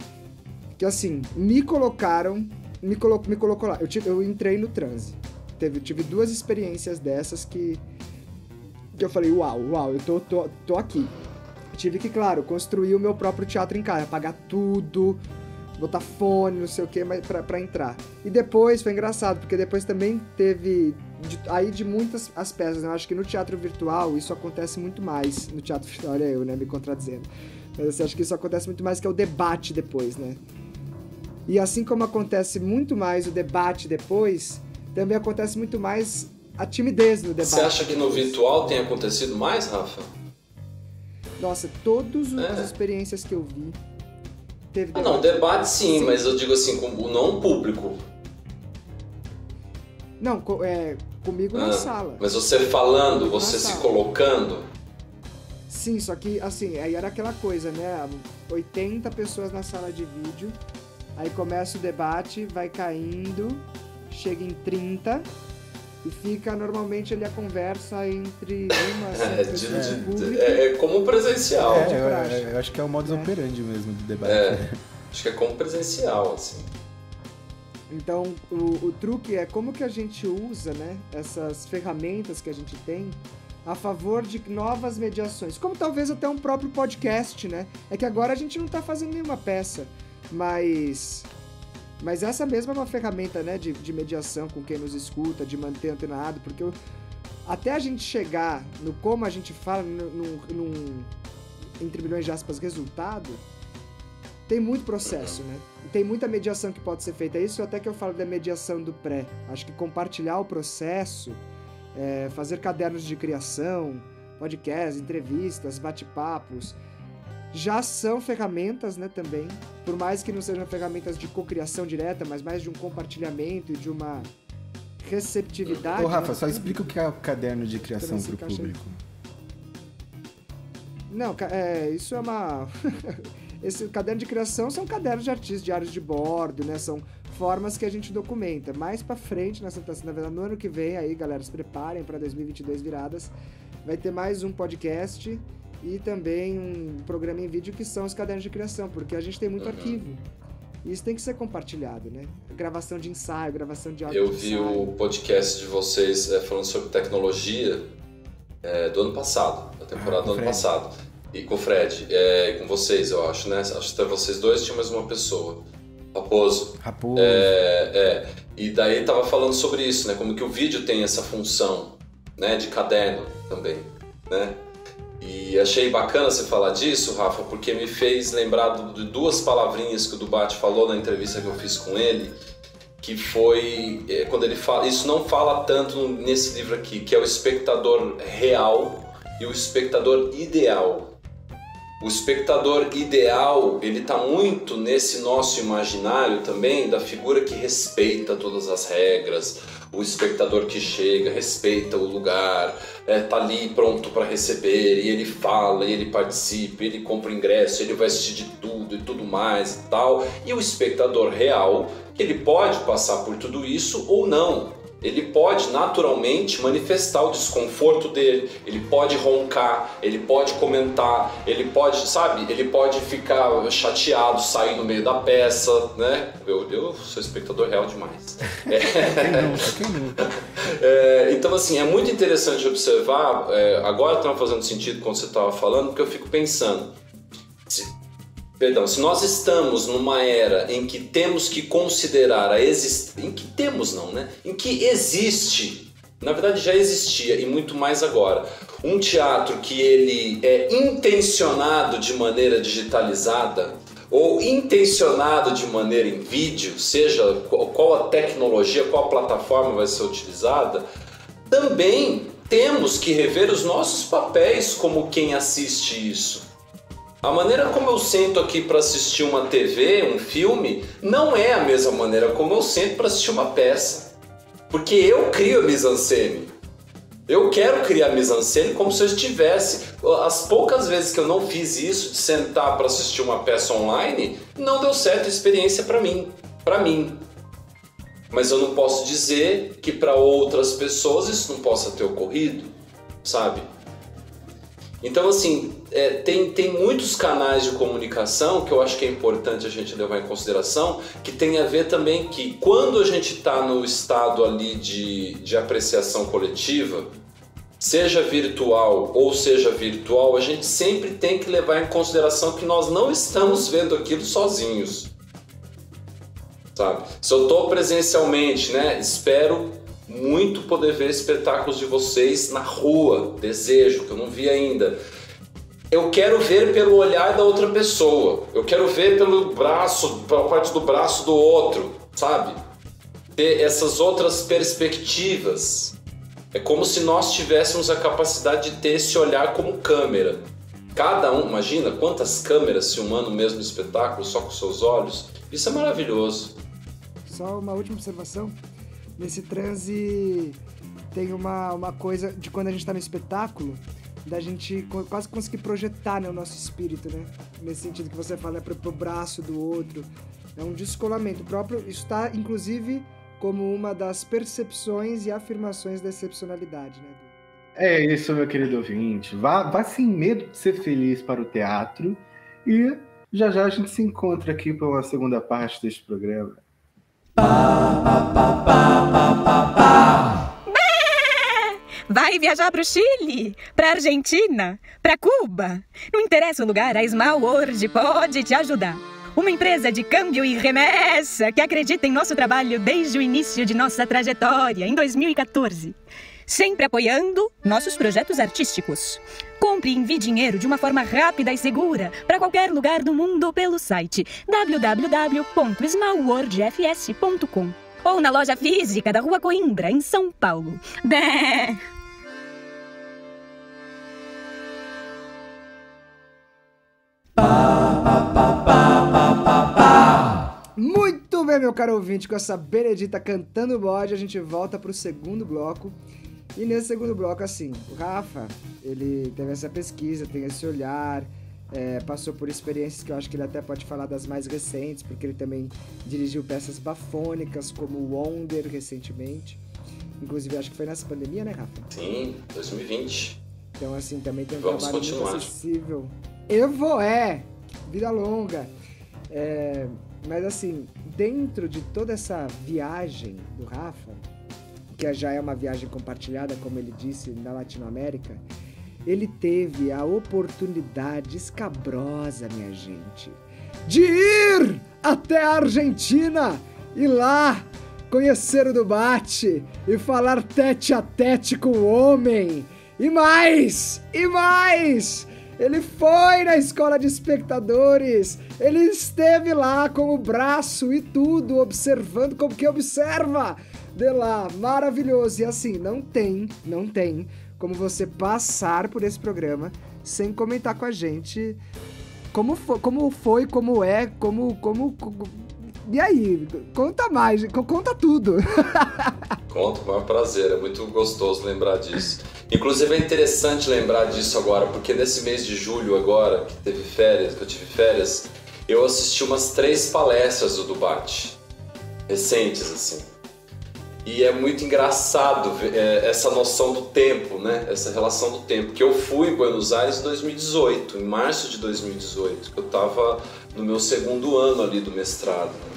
Speaker 1: que assim, me colocaram, me, colo, me colocou lá, eu, tive, eu entrei no transe, Teve, tive duas experiências dessas que, que eu falei, uau, uau, eu tô, tô, tô aqui. Tive que, claro, construir o meu próprio teatro em casa, pagar tudo, botar fone, não sei o que, pra, pra entrar. E depois, foi engraçado, porque depois também teve, de, aí de muitas as peças, né? Eu acho que no teatro virtual isso acontece muito mais, no teatro virtual, olha eu, né, me contradizendo. Mas assim, acho que isso acontece muito mais, que é o debate depois, né? E assim como acontece muito mais o debate depois, também acontece muito mais a timidez no debate.
Speaker 4: Você acha que no virtual tem acontecido mais, Rafa?
Speaker 1: Nossa, todas
Speaker 4: É.
Speaker 1: as experiências que eu vi, teve
Speaker 4: Ah,
Speaker 1: debate.
Speaker 4: não, debate sim, mas eu digo assim, com o não público.
Speaker 1: Não, co- é, comigo na
Speaker 4: Ah,
Speaker 1: sala.
Speaker 4: Mas você falando, você
Speaker 1: Na
Speaker 4: se
Speaker 1: sala.
Speaker 4: colocando.
Speaker 1: Sim, só que, assim, aí era aquela coisa, né? oitenta pessoas na sala de vídeo, aí começa o debate, vai caindo, chega em trinta e fica normalmente ali a conversa entre uma a cinco
Speaker 4: É, de-
Speaker 1: pessoas
Speaker 4: de-
Speaker 1: do público.
Speaker 4: é- é como presencial.
Speaker 2: É,
Speaker 1: de
Speaker 2: eu,
Speaker 1: praxe.
Speaker 2: eu acho que é o modus
Speaker 1: É.
Speaker 2: operandi mesmo do debate.
Speaker 4: É, acho que é como presencial, assim.
Speaker 1: Então, o, o truque é como que a gente usa, né, essas ferramentas que a gente tem a favor de novas mediações. Como talvez até um próprio podcast, né? É que agora a gente não tá fazendo nenhuma peça, mas... Mas essa mesma é uma ferramenta, né, de, de mediação com quem nos escuta, de manter antenado, porque eu, até a gente chegar no como a gente fala, num, num, num, entre milhões de aspas, resultado, tem muito processo, né? Tem muita mediação que pode ser feita. Isso até que eu falo da mediação do pré. Acho que compartilhar o processo, é, fazer cadernos de criação, podcasts, entrevistas, bate-papos, já são ferramentas, né, também. Por mais que não sejam ferramentas de cocriação direta, mas mais de um compartilhamento e de uma receptividade.
Speaker 2: Ô, Rafa,
Speaker 1: né,
Speaker 2: só
Speaker 1: do
Speaker 2: explica o que é o caderno de criação
Speaker 1: Então,
Speaker 2: pro
Speaker 1: esse encaixa aí.
Speaker 2: público.
Speaker 1: Não, ca- é, isso é uma... Esse caderno de criação são cadernos de artistas, diários de bordo, né? São formas que a gente documenta. Mais pra frente, nessa, na verdade, no ano que vem, aí, galera, se preparem para dois mil e vinte e dois viradas, vai ter mais um podcast e também um programa em vídeo que são os cadernos de criação, porque a gente tem muito
Speaker 4: Uhum.
Speaker 1: arquivo. E isso tem que ser compartilhado, né? Gravação de ensaio, gravação de áudio
Speaker 4: Eu
Speaker 1: de
Speaker 4: vi
Speaker 1: ensaio.
Speaker 4: o podcast de vocês é, falando sobre tecnologia é, do ano passado, da temporada
Speaker 2: Ah, com
Speaker 4: do
Speaker 2: o
Speaker 4: ano
Speaker 2: Fred.
Speaker 4: passado. E com o Fred, é, e com vocês, eu acho, né? Acho que até vocês dois tinha mais uma pessoa. Raposo.
Speaker 2: Raposo.
Speaker 4: É, é. E daí tava falando sobre isso, né? Como que o vídeo tem essa função, né? De caderno também, né? E achei bacana você falar disso, Rafa, porque me fez lembrar de duas palavrinhas que o Dubate falou na entrevista que eu fiz com ele, que foi é, quando ele fala, isso não fala tanto nesse livro aqui, que é o espectador real e o espectador ideal. O espectador ideal, ele tá muito nesse nosso imaginário também da figura que respeita todas as regras, o espectador que chega, respeita o lugar, é, tá ali pronto para receber, e ele fala, e ele participa, ele compra o ingresso, ele vai assistir de tudo e tudo mais e tal. E o espectador real, ele pode passar por tudo isso ou não. Ele pode naturalmente manifestar o desconforto dele, ele pode roncar, ele pode comentar, ele pode, sabe, ele pode ficar chateado, sair no meio da peça, né? Eu, eu sou espectador real demais. É.
Speaker 2: Quem nunca, quem nunca?
Speaker 4: É, então, assim, é muito interessante observar, é, agora está fazendo sentido quando você estava falando, porque eu fico pensando, se, perdão, se nós estamos numa era em que temos que considerar a existência, em que temos não, né? Em que existe, na verdade já existia e muito mais agora, um teatro que ele é intencionado de maneira digitalizada, ou intencionado de maneira em vídeo, seja qual a tecnologia, qual a plataforma vai ser utilizada, também temos que rever os nossos papéis como quem assiste isso. A maneira como eu sento aqui para assistir uma T V, um filme, não é a mesma maneira como eu sento para assistir uma peça. Porque eu crio a mise-en-scène. Eu quero criar a mise-en-scène como se eu estivesse. As poucas vezes que eu não fiz isso, de sentar para assistir uma peça online, não deu certo a experiência para mim. Para mim. Mas eu não posso dizer que para outras pessoas isso não possa ter ocorrido, sabe? Então, assim, é, tem, tem muitos canais de comunicação que eu acho que é importante a gente levar em consideração, que tem a ver também que quando a gente está no estado ali de, de apreciação coletiva, seja virtual ou seja virtual, a gente sempre tem que levar em consideração que nós não estamos vendo aquilo sozinhos, sabe? Se eu estou presencialmente, né, espero muito poder ver espetáculos de vocês na rua, desejo, que eu não vi ainda. Eu quero ver pelo olhar da outra pessoa, eu quero ver pelo braço, pela parte do braço do outro, sabe? Ter essas outras perspectivas. É como se nós tivéssemos a capacidade de ter esse olhar como câmera. Cada um, imagina quantas câmeras filmando o mesmo espetáculo só com seus olhos. Isso é maravilhoso.
Speaker 1: Só uma última observação. Nesse transe tem uma, uma coisa de quando a gente tá no espetáculo, da gente quase conseguir projetar, né, o nosso espírito, né? Nesse sentido que você fala, né, pro, pro braço do outro. É um descolamento próprio. Isso está, inclusive, como uma das percepções e afirmações da excepcionalidade, né?
Speaker 2: É isso, meu querido ouvinte. Vá, vá sem medo de ser feliz para o teatro e já já a gente se encontra aqui para uma segunda parte deste programa.
Speaker 5: Vai viajar pro Chile, pra Argentina, pra Cuba. Não interessa o lugar, a Small World pode te ajudar. Uma empresa de câmbio e remessa que acredita em nosso trabalho desde o início de nossa trajetória, em dois mil e quatorze. Sempre apoiando nossos projetos artísticos. Compre e envie dinheiro de uma forma rápida e segura para qualquer lugar do mundo pelo site w w w ponto small world f s ponto com ou na loja física da Rua Coimbra, em São Paulo. Bé!
Speaker 1: Muito bem, meu caro ouvinte, com essa Benedita cantando bode, a gente volta pro segundo bloco. E nesse segundo bloco, assim, o Rafa, ele teve essa pesquisa, tem esse olhar, é, passou por experiências que eu acho que ele até pode falar das mais recentes, porque ele também dirigiu peças bafônicas, como Wonder, recentemente. Inclusive, acho que foi nessa pandemia, né, Rafa?
Speaker 4: Sim, dois mil e vinte.
Speaker 1: Então, assim, também tem um
Speaker 4: Vamos
Speaker 1: trabalho
Speaker 4: continuar.
Speaker 1: muito acessível. Evo é! Vida longa! É, mas, assim, dentro de toda essa viagem do Rafa, que já é uma viagem compartilhada, como ele disse, na Latinoamérica, ele teve a oportunidade escabrosa, minha gente, de ir até a Argentina e lá conhecer o Dubate e falar tete a tete com o homem. E mais! E mais! Ele foi na escola de espectadores, ele esteve lá com o braço e tudo, observando como que observa de lá, maravilhoso. E assim, não tem, não tem como você passar por esse programa sem comentar com a gente como foi, como, foi, como é, como, como, como... E aí, conta mais, conta tudo.
Speaker 4: Conta, com o maior prazer, é muito gostoso lembrar disso. Inclusive é interessante lembrar disso agora, porque nesse mês de julho agora, que teve férias, que eu tive férias, eu assisti umas três palestras do Dubate, recentes assim. E é muito engraçado é, essa noção do tempo, né? Essa relação do tempo. Que eu fui em Buenos Aires em dois mil e dezoito, em março de dois mil e dezoito, que eu estava no meu segundo ano ali do mestrado. Né?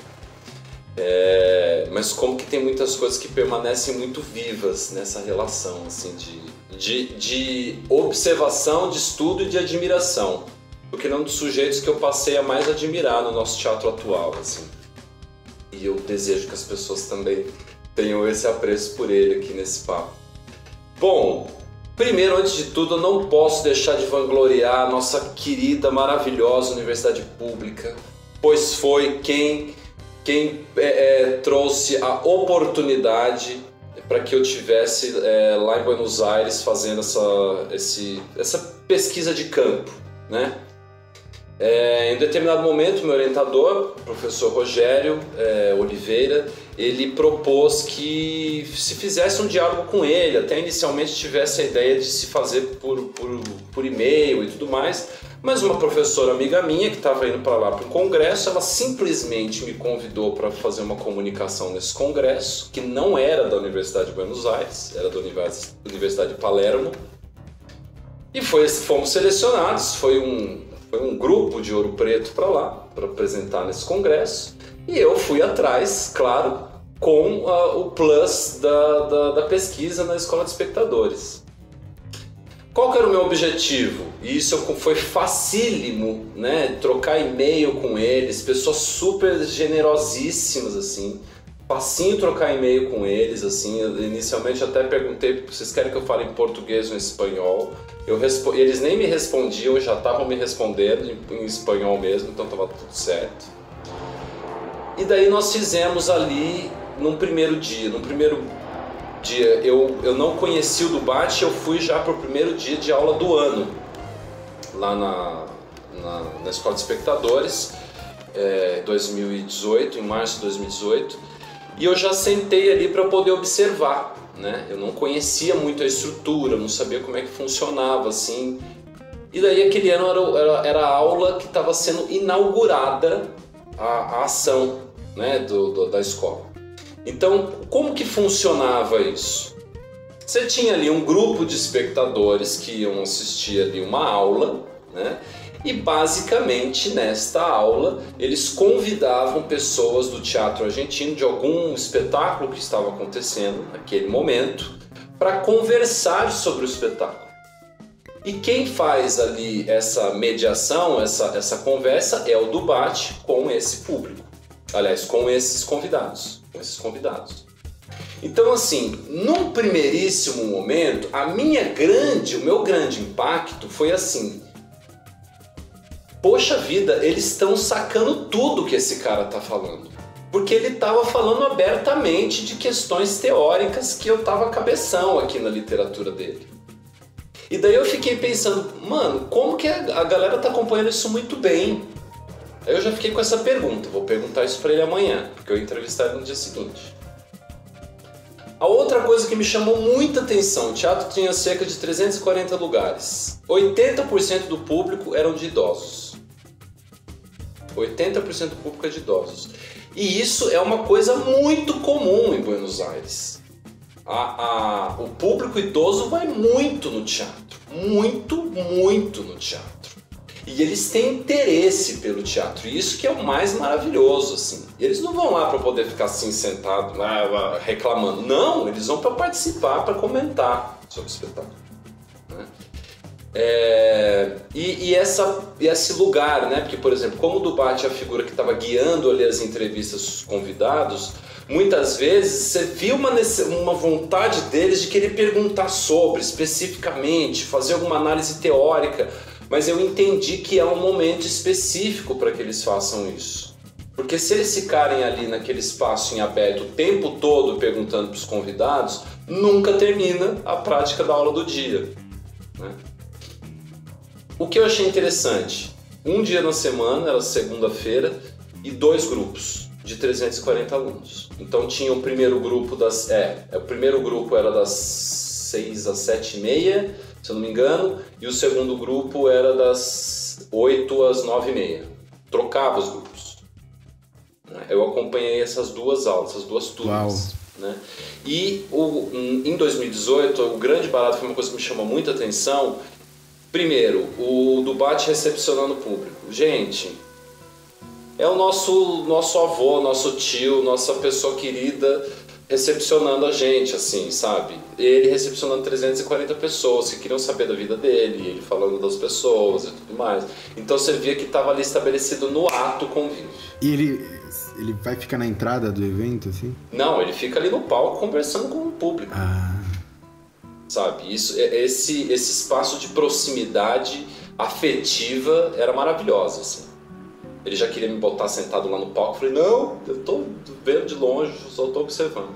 Speaker 4: É, mas como que tem muitas coisas que permanecem muito vivas nessa relação, assim, de, de, de observação, de estudo e de admiração. Porque não dos sujeitos que eu passei a mais admirar no nosso teatro atual, assim. E eu desejo que as pessoas também tenham esse apreço por ele aqui nesse papo. Bom, primeiro, antes de tudo, eu não posso deixar de vangloriar a nossa querida, maravilhosa Universidade Pública, pois foi quem, quem é, é, trouxe a oportunidade para que eu tivesse é, lá em Buenos Aires fazendo essa, esse, essa pesquisa de campo, né? É, em um determinado momento, meu orientador, o professor Rogério é, Oliveira, ele propôs que se fizesse um diálogo com ele. Até inicialmente tivesse a ideia de se fazer por, por, por e-mail e tudo mais, mas uma professora amiga minha que estava indo para lá para um congresso, ela simplesmente me convidou para fazer uma comunicação nesse congresso, que não era da Universidade de Buenos Aires, era da Universidade de Palermo, e foi, fomos selecionados. Foi um Foi um grupo de Ouro Preto para lá, para apresentar nesse congresso. E eu fui atrás, claro, com uh, o plus da, da, da pesquisa na Escola de Espectadores. Qual que era o meu objetivo? E isso foi facílimo, né? Trocar e-mail com eles, pessoas super generosíssimas, assim. Facinho trocar e-mail com eles, assim. Eu, inicialmente até perguntei, vocês querem que eu fale em português ou em espanhol? Eu respo... Eles nem me respondiam, já estavam me respondendo em, em espanhol mesmo, então estava tudo certo. E daí nós fizemos ali, num primeiro dia, num primeiro dia, eu, eu não conheci o Dubate, eu fui já pro primeiro dia de aula do ano, lá na, na, na Escola de Espectadores, é, dois mil e dezoito, em março de dois mil e dezoito, e eu já sentei ali para poder observar, né? Eu não conhecia muito a estrutura, não sabia como é que funcionava, assim. E daí aquele ano era, era, era a aula que estava sendo inaugurada a, a ação, né, do, do, da escola. Então, como que funcionava isso? Você tinha ali um grupo de espectadores que iam assistir ali uma aula, né? E basicamente nesta aula eles convidavam pessoas do teatro argentino, de algum espetáculo que estava acontecendo naquele momento, para conversar sobre o espetáculo. E quem faz ali essa mediação, essa, essa conversa é o Dubate com esse público. Aliás, com esses convidados. Com esses convidados. Então, assim, num primeiríssimo momento, a minha grande, o meu grande impacto foi assim: poxa vida, eles estão sacando tudo que esse cara tá falando. Porque ele estava falando abertamente de questões teóricas que eu tava cabeção aqui na literatura dele. E daí eu fiquei pensando, mano, como que a galera tá acompanhando isso muito bem? Aí eu já fiquei com essa pergunta, vou perguntar isso pra ele amanhã, porque eu ia entrevistar ele no dia seguinte. A outra coisa que me chamou muita atenção, o teatro tinha cerca de trezentos e quarenta lugares. oitenta por cento do público eram de idosos. oitenta por cento do público é de idosos. E isso é uma coisa muito comum em Buenos Aires. A, a, o público idoso vai muito no teatro. Muito, muito no teatro. E eles têm interesse pelo teatro. E isso que é o mais maravilhoso, assim. Eles não vão lá para poder ficar assim, sentado, lá, reclamando. Não, eles vão para participar, para comentar sobre o espetáculo. Né? É, e, e, essa, e esse lugar, né? Porque, por exemplo, como o Dubate é a figura que estava guiando ali as entrevistas dos convidados, muitas vezes você viu uma, uma vontade deles de querer perguntar sobre, especificamente, fazer alguma análise teórica, mas eu entendi que é um momento específico para que eles façam isso. Porque se eles ficarem ali naquele espaço em aberto o tempo todo perguntando para os convidados, nunca termina a prática da aula do dia. Né? O que eu achei interessante, um dia na semana, era segunda-feira, e dois grupos de trezentos e quarenta alunos. Então tinha o primeiro grupo das... É, o primeiro grupo era das seis às sete e meia, se eu não me engano, e o segundo grupo era das oito às nove e meia. Trocava os grupos. Eu acompanhei essas duas aulas, essas duas turmas. Né? E o, em dois mil e dezoito, o grande barato foi uma coisa que me chamou muita atenção. Primeiro, o Dubate recepcionando o público. Gente, é o nosso, nosso avô, nosso tio, nossa pessoa querida recepcionando a gente, assim, sabe? Ele recepcionando trezentas e quarenta pessoas que queriam saber da vida dele, ele falando das pessoas e tudo mais. Então você via que estava ali estabelecido no ato convívio.
Speaker 2: E ele, ele vai ficar na entrada do evento, assim?
Speaker 4: Não, ele fica ali no palco conversando com o público.
Speaker 2: Ah.
Speaker 4: Sabe? Isso, esse, esse espaço de proximidade afetiva era maravilhoso, assim. Ele já queria me botar sentado lá no palco. Eu falei, não, eu tô vendo de longe, só tô observando.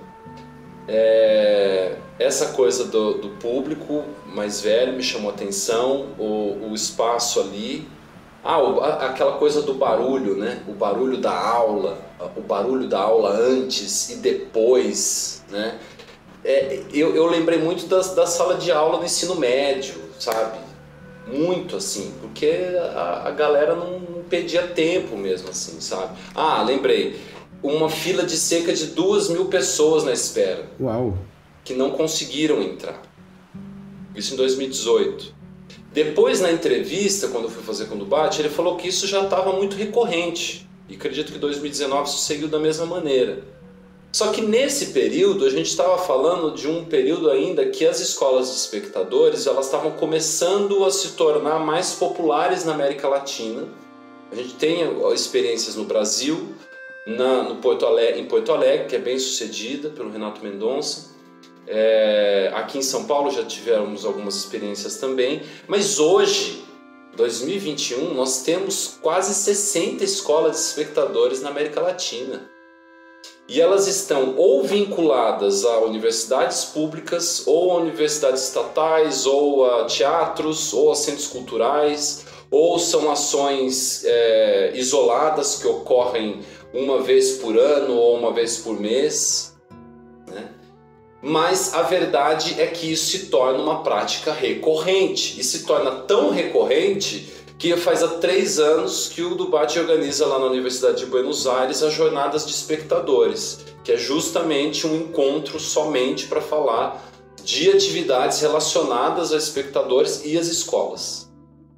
Speaker 4: É, essa coisa do, do público mais velho me chamou a atenção, o, o espaço ali. Ah, o, a, aquela coisa do barulho, né? O barulho da aula, o barulho da aula antes e depois, né? É, eu, eu lembrei muito da, da sala de aula do ensino médio, sabe? Muito assim, porque a, a galera não, não perdia tempo mesmo assim, sabe? Ah, lembrei, uma fila de cerca de duas mil pessoas na espera.
Speaker 2: Uau!
Speaker 4: Que não conseguiram entrar. Isso em dois mil e dezoito. Depois, na entrevista, quando eu fui fazer com o Dubate, ele falou que isso já estava muito recorrente. E acredito que em dois mil e dezenove isso seguiu da mesma maneira. Só que nesse período, a gente estava falando de um período ainda que as escolas de espectadores elas estavam começando a se tornar mais populares na América Latina. A gente tem experiências no Brasil, na, no Porto Alegre, em Porto Alegre, que é bem sucedida pelo Renato Mendonça. É, aqui em São Paulo já tivemos algumas experiências também, mas hoje, dois mil e vinte e um, nós temos quase sessenta escolas de espectadores na América Latina. e elas estão ou vinculadas a universidades públicas, ou a universidades estatais, ou a teatros, ou a centros culturais, ou são ações é, isoladas que ocorrem uma vez por ano ou uma vez por mês, né? Mas a verdade é que isso se torna uma prática recorrente, e se torna tão recorrente que faz há três anos que o Dubate organiza lá na Universidade de Buenos Aires as Jornadas de Espectadores, que é justamente um encontro somente para falar de atividades relacionadas a espectadores e às escolas.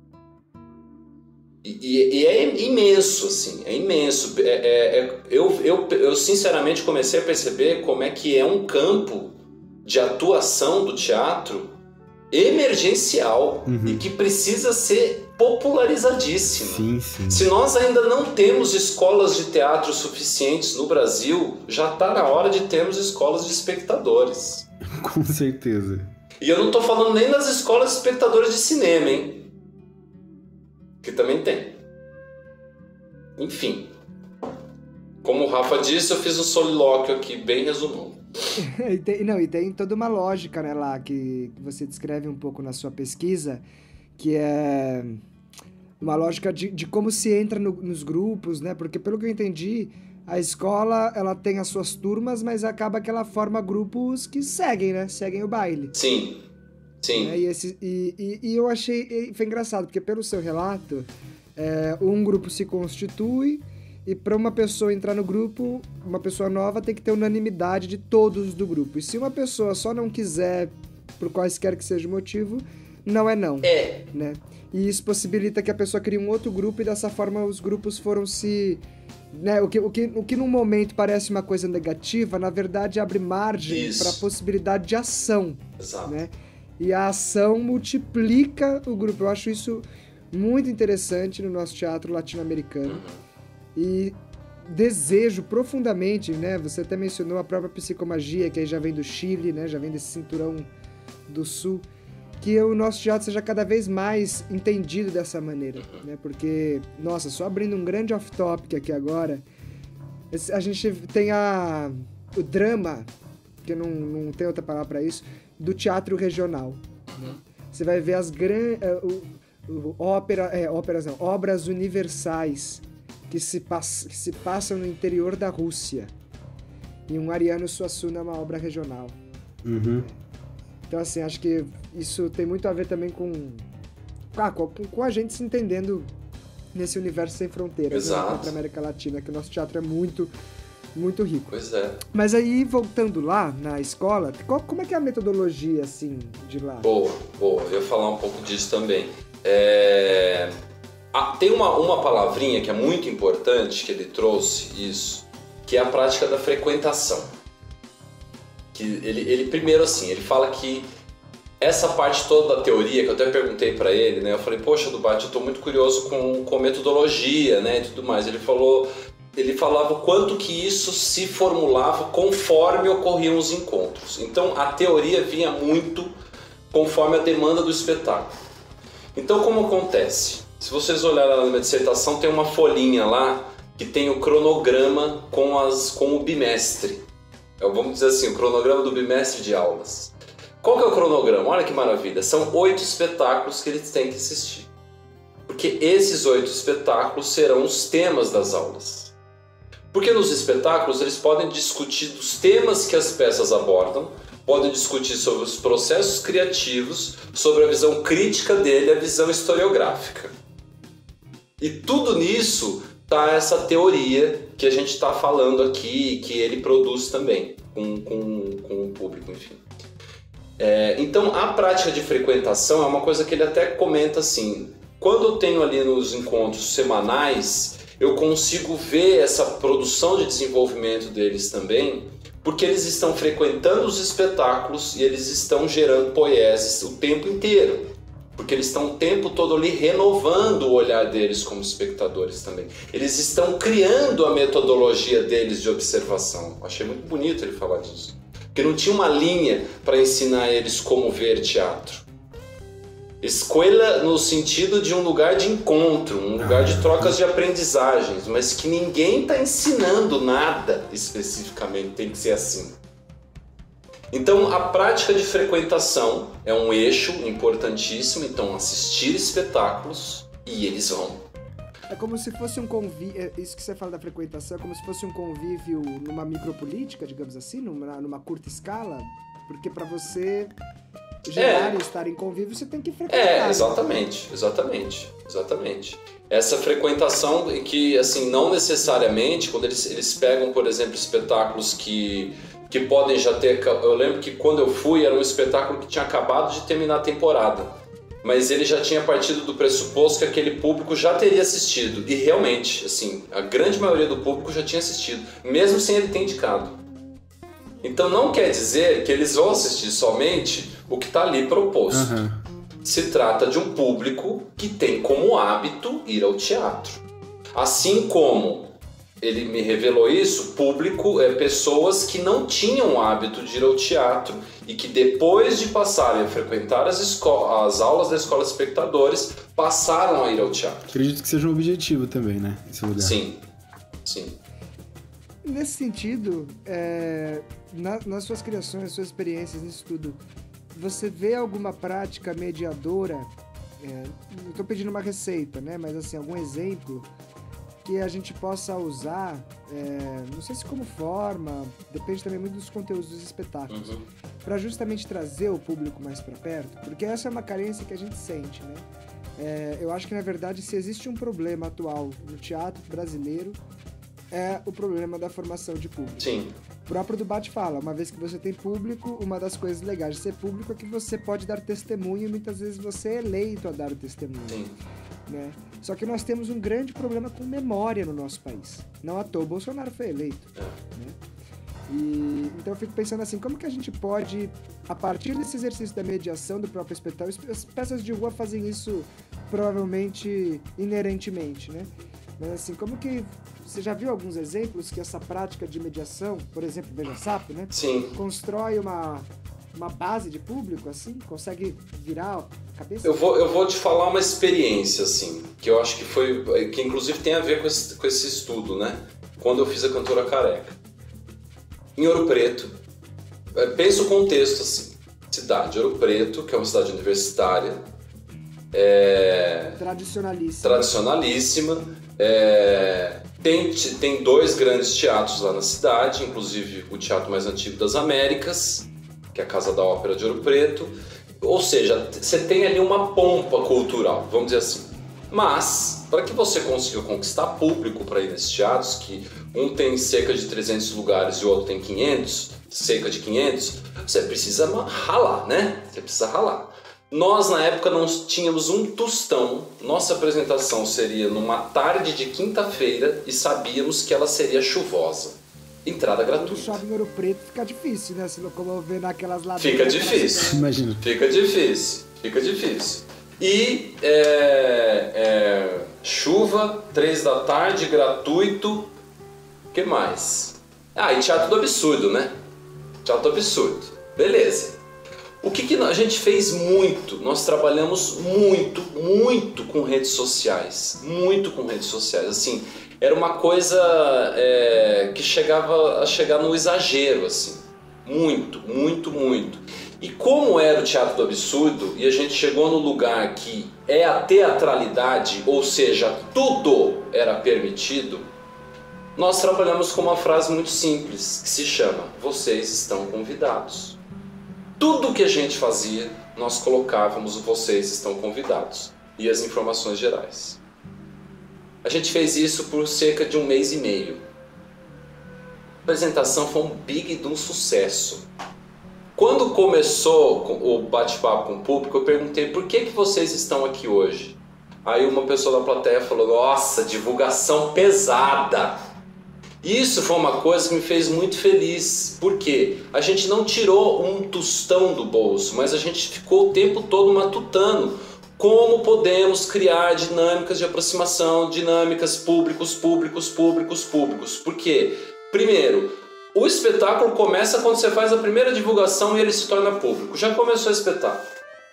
Speaker 4: E, e, e é imenso, assim, é imenso. É, é, é, eu, eu, eu sinceramente comecei a perceber como é que é um campo de atuação do teatro emergencial, uhum, e que precisa ser popularizadíssima.
Speaker 2: Sim, sim.
Speaker 4: Se nós ainda não temos escolas de teatro suficientes no Brasil, já está na hora de termos escolas de espectadores.
Speaker 2: Com certeza.
Speaker 4: E eu não estou falando nem das escolas de espectadores de cinema, hein? Que também tem. Enfim. Como o Rafa disse, eu fiz um solilóquio aqui bem resumido.
Speaker 1: e, tem, não, e tem toda uma lógica, né, lá, que você descreve um pouco na sua pesquisa, que é uma lógica de, de como se entra no, nos grupos, né? Porque, pelo que eu entendi, a escola, ela tem as suas turmas, mas acaba que ela forma grupos que seguem, né? Seguem o baile.
Speaker 4: Sim, sim.
Speaker 1: É, e, esse, e, e, e eu achei... Foi engraçado, porque pelo seu relato, é, um grupo se constitui, e para uma pessoa entrar no grupo, uma pessoa nova tem que ter unanimidade de todos do grupo. E se uma pessoa só não quiser, por quaisquer que seja o motivo, não é não.
Speaker 4: É.
Speaker 1: Né? E isso possibilita que a pessoa crie um outro grupo, e dessa forma os grupos foram se... Né? O, que, o, que, o que num momento parece uma coisa negativa, na verdade abre margem para a possibilidade de ação.
Speaker 4: Exato.
Speaker 1: Né? E a ação multiplica o grupo. Eu acho isso muito interessante no nosso teatro latino-americano. Uhum. E desejo profundamente, né? Você até mencionou a própria psicomagia, que aí já vem do Chile, né? Já vem desse cinturão do sul, que o nosso teatro seja cada vez mais entendido dessa maneira, né? Porque, nossa, só abrindo um grande off-topic aqui agora, a gente tem a, o drama, que não, não tem outra palavra para isso, do teatro regional, né? Você vai ver as grandes... ópera, é, óperas não, obras universais que se, pass, que se passam no interior da Rússia. E um Ariano Suassuna é uma obra regional.
Speaker 2: Uhum.
Speaker 1: Então, assim, acho que isso tem muito a ver também com, ah, com, com a gente se entendendo nesse universo sem fronteiras, né, contra a América Latina, que o nosso teatro é muito, muito rico.
Speaker 4: Pois é.
Speaker 1: Mas aí, voltando lá, na escola, qual, como é que é a metodologia, assim, de lá?
Speaker 4: Boa, boa. Eu ia falar um pouco disso também. É... Ah, tem uma, uma palavrinha que é muito importante, que ele trouxe isso, que é a prática da frequentação. Que ele, ele primeiro assim, ele fala que essa parte toda da teoria, que eu até perguntei para ele, né? Eu falei, poxa, Dubate, eu estou muito curioso com, com metodologia, né, e tudo mais. Ele falou, ele falava o quanto que isso se formulava conforme ocorriam os encontros. Então, a teoria vinha muito conforme a demanda do espetáculo. Então, como acontece? Se vocês olharem na minha dissertação, tem uma folhinha lá que tem o cronograma com, as, com o bimestre. Vamos dizer assim, o cronograma do bimestre de aulas. Qual que é o cronograma? Olha que maravilha. São oito espetáculos que eles têm que assistir. Porque esses oito espetáculos serão os temas das aulas. Porque nos espetáculos eles podem discutir dos temas que as peças abordam, podem discutir sobre os processos criativos, sobre a visão crítica dele, a visão historiográfica. E tudo nisso está essa teoria que a gente está falando aqui, que ele produz também com, com, com o público, enfim. É, então, a prática de frequentação é uma coisa que ele até comenta assim, quando eu tenho ali nos encontros semanais, eu consigo ver essa produção de desenvolvimento deles também, porque eles estão frequentando os espetáculos e eles estão gerando poieses o tempo inteiro. Porque eles estão o tempo todo ali renovando o olhar deles como espectadores também. Eles estão criando a metodologia deles de observação. Achei muito bonito ele falar disso. Porque não tinha uma linha para ensinar eles como ver teatro. Escola no sentido de um lugar de encontro, um lugar de trocas de aprendizagens, mas que ninguém está ensinando nada especificamente, tem que ser assim. Então, a prática de frequentação é um eixo importantíssimo, então assistir espetáculos e eles vão.
Speaker 1: É como se fosse um convívio, isso que você fala da frequentação, é como se fosse um convívio numa micropolítica, digamos assim, numa, numa curta escala, porque para você gerar
Speaker 4: É.
Speaker 1: e estar em convívio, você tem que frequentar.
Speaker 4: É, exatamente, exatamente, exatamente. Essa frequentação que, assim, não necessariamente, quando eles, eles pegam, por exemplo, espetáculos que, que podem já ter... Eu lembro que quando eu fui, era um espetáculo que tinha acabado de terminar a temporada. Mas ele já tinha partido do pressuposto que aquele público já teria assistido. E realmente, assim, a grande maioria do público já tinha assistido, mesmo sem ele ter indicado. Então não quer dizer que eles vão assistir somente o que está ali proposto.
Speaker 2: Uhum.
Speaker 4: Se trata de um público que tem como hábito ir ao teatro. Assim como ele me revelou isso, público, é, pessoas que não tinham o hábito de ir ao teatro e que depois de passarem a frequentar as, esco- as aulas da Escola Espectadores, passaram a ir ao teatro.
Speaker 2: Acredito que seja um objetivo também, né? Esse lugar.
Speaker 4: Sim, sim.
Speaker 1: Nesse sentido, é, na- nas suas criações, nas suas experiências nisso tudo, você vê alguma prática mediadora? É, não estou pedindo uma receita, né? Mas assim, algum exemplo que a gente possa usar, é, não sei se como forma, depende também muito dos conteúdos dos espetáculos,
Speaker 4: Uhum.
Speaker 1: para justamente trazer o público mais para perto, porque essa é uma carência que a gente sente, né? É, eu acho que, na verdade, se existe um problema atual no teatro brasileiro, é o problema da formação de público.
Speaker 4: Sim.
Speaker 1: O próprio Dubat fala, uma vez que você tem público, uma das coisas legais de ser público é que você pode dar testemunho e muitas vezes você é eleito a dar o testemunho.
Speaker 4: Sim.
Speaker 1: Né? Só que nós temos um grande problema com memória no nosso país. Não à toa o Bolsonaro foi eleito.
Speaker 4: É.
Speaker 1: Né? E, então eu fico pensando assim, como que a gente pode, a partir desse exercício da mediação do próprio espetáculo, as peças de rua fazem isso provavelmente inerentemente, né? Mas assim, como que você já viu alguns exemplos que essa prática de mediação, por exemplo, Beija Sapo, né?
Speaker 4: Sim.
Speaker 1: Constrói uma, uma base de público, assim? Consegue virar a cabeça?
Speaker 4: Eu vou, eu vou te falar uma experiência, assim, que eu acho que foi, que inclusive tem a ver com esse, com esse estudo, né? Quando eu fiz a Cantora Careca. Em Ouro Preto, pensa o contexto, assim, cidade, Ouro Preto, que é uma cidade universitária, é...
Speaker 1: Tradicionalíssima.
Speaker 4: tradicionalíssima, é... tem, tem dois grandes teatros lá na cidade, inclusive o teatro mais antigo das Américas, que é a Casa da Ópera de Ouro Preto. Ou seja, você tem ali uma pompa cultural, vamos dizer assim. Mas, para que você consiga conquistar público para ir nesses teatros, que um tem cerca de trezentos lugares e o outro tem quinhentos, cerca de quinhentos, você precisa ralar, né? Você precisa ralar. Nós, na época, não tínhamos um tostão. Nossa apresentação seria numa tarde de quinta-feira e sabíamos que ela seria chuvosa. Entrada
Speaker 1: No
Speaker 4: gratuita.
Speaker 1: shopping Ouro Preto fica difícil, né? Se locomover naquelas ladeiras.
Speaker 4: Fica
Speaker 1: naquelas
Speaker 4: difícil.
Speaker 1: cidades.
Speaker 2: Imagina.
Speaker 4: Fica difícil, fica difícil. E é, é, chuva, três da tarde, gratuito. O que mais? Ah, e teatro do absurdo, né? Teatro do absurdo. Beleza. O que, que a gente fez muito? Nós trabalhamos muito, muito com redes sociais. Muito com redes sociais. Assim, era uma coisa é, que chegava a chegar no exagero, assim. Muito, muito, muito. E como era o teatro do absurdo, e a gente chegou no lugar que é a teatralidade, ou seja, tudo era permitido, nós trabalhamos com uma frase muito simples, que se chama: vocês estão convidados. Tudo que a gente fazia, nós colocávamos o vocês estão convidados e as informações gerais. A gente fez isso por cerca de um mês e meio. A apresentação foi um big de um sucesso. Quando começou o bate-papo com o público, eu perguntei: por que, que vocês estão aqui hoje? Aí uma pessoa da plateia falou: nossa, divulgação pesada. Isso foi uma coisa que me fez muito feliz, porque a gente não tirou um tostão do bolso, mas a gente ficou o tempo todo matutando como podemos criar dinâmicas de aproximação, dinâmicas públicos, públicos, públicos, públicos. Por quê? Primeiro, o espetáculo começa quando você faz a primeira divulgação e ele se torna público. Já começou o espetáculo.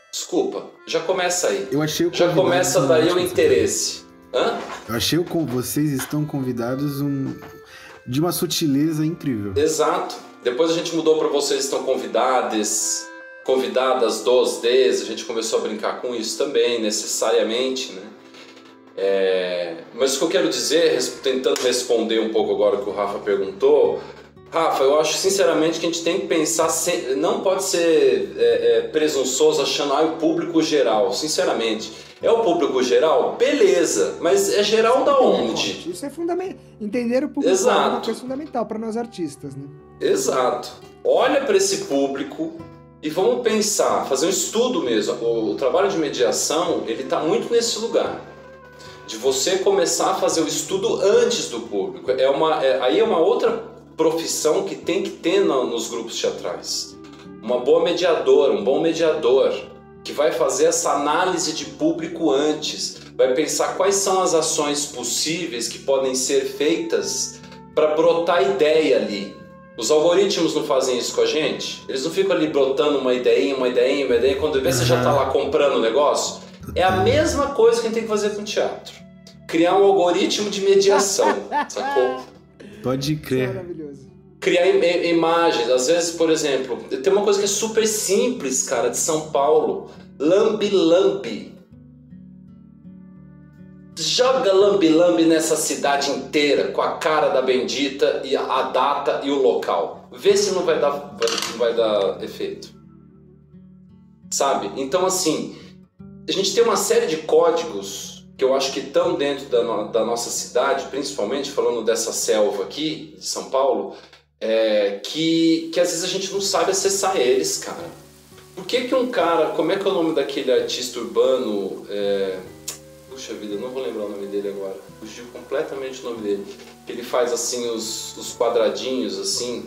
Speaker 4: Desculpa, já começa aí.
Speaker 2: Eu achei o
Speaker 4: Já começa daí o interesse. Hã?
Speaker 2: Eu achei que vocês estão convidados um, de uma sutileza incrível.
Speaker 4: Exato. Depois a gente mudou para vocês estão convidadas, convidadas dos des, a gente começou a brincar com isso também, necessariamente, né? É... Mas o que eu quero dizer, tentando responder um pouco agora o que o Rafa perguntou, Rafa, eu acho sinceramente que a gente tem que pensar, sem... não pode ser é, é, presunçoso achando, ah, o público geral, sinceramente. É o público geral? Beleza, mas é geral da onde?
Speaker 1: Isso é fundamental. Entender o público é uma coisa fundamental para nós artistas, né?
Speaker 4: Exato. Olha para esse público e vamos pensar, fazer um estudo mesmo. O, o trabalho de mediação, ele está muito nesse lugar. De você começar a fazer o estudo antes do público. É uma, é, aí é uma outra profissão que tem que ter no, nos grupos teatrais. Uma boa mediadora, um bom mediador, que vai fazer essa análise de público antes, vai pensar quais são as ações possíveis que podem ser feitas para brotar ideia ali. Os algoritmos não fazem isso com a gente? Eles não ficam ali brotando uma ideinha, uma ideinha, uma ideinha, quando vê você já está lá comprando o negócio? É a mesma coisa que a gente tem que fazer com o teatro. Criar um algoritmo de mediação, sacou?
Speaker 2: Pode crer.
Speaker 1: Maravilhoso.
Speaker 4: Criar im- imagens, às vezes, por exemplo, tem uma coisa que é super simples, cara, de São Paulo. Lambi-lambi. Joga lambi-lambi nessa cidade inteira, com a cara da bendita, e a, a data e o local. Vê se não vai dar, vai, não vai dar efeito. Sabe? Então, assim, a gente tem uma série de códigos que eu acho que estão dentro da, no, da nossa cidade, principalmente falando dessa selva aqui, de São Paulo, é, que, que às vezes a gente não sabe acessar eles, cara. Por que que um cara, como é que é o nome daquele artista urbano, é, puxa vida, eu não vou lembrar o nome dele agora, fugiu completamente o nome dele, que ele faz assim os, os quadradinhos assim,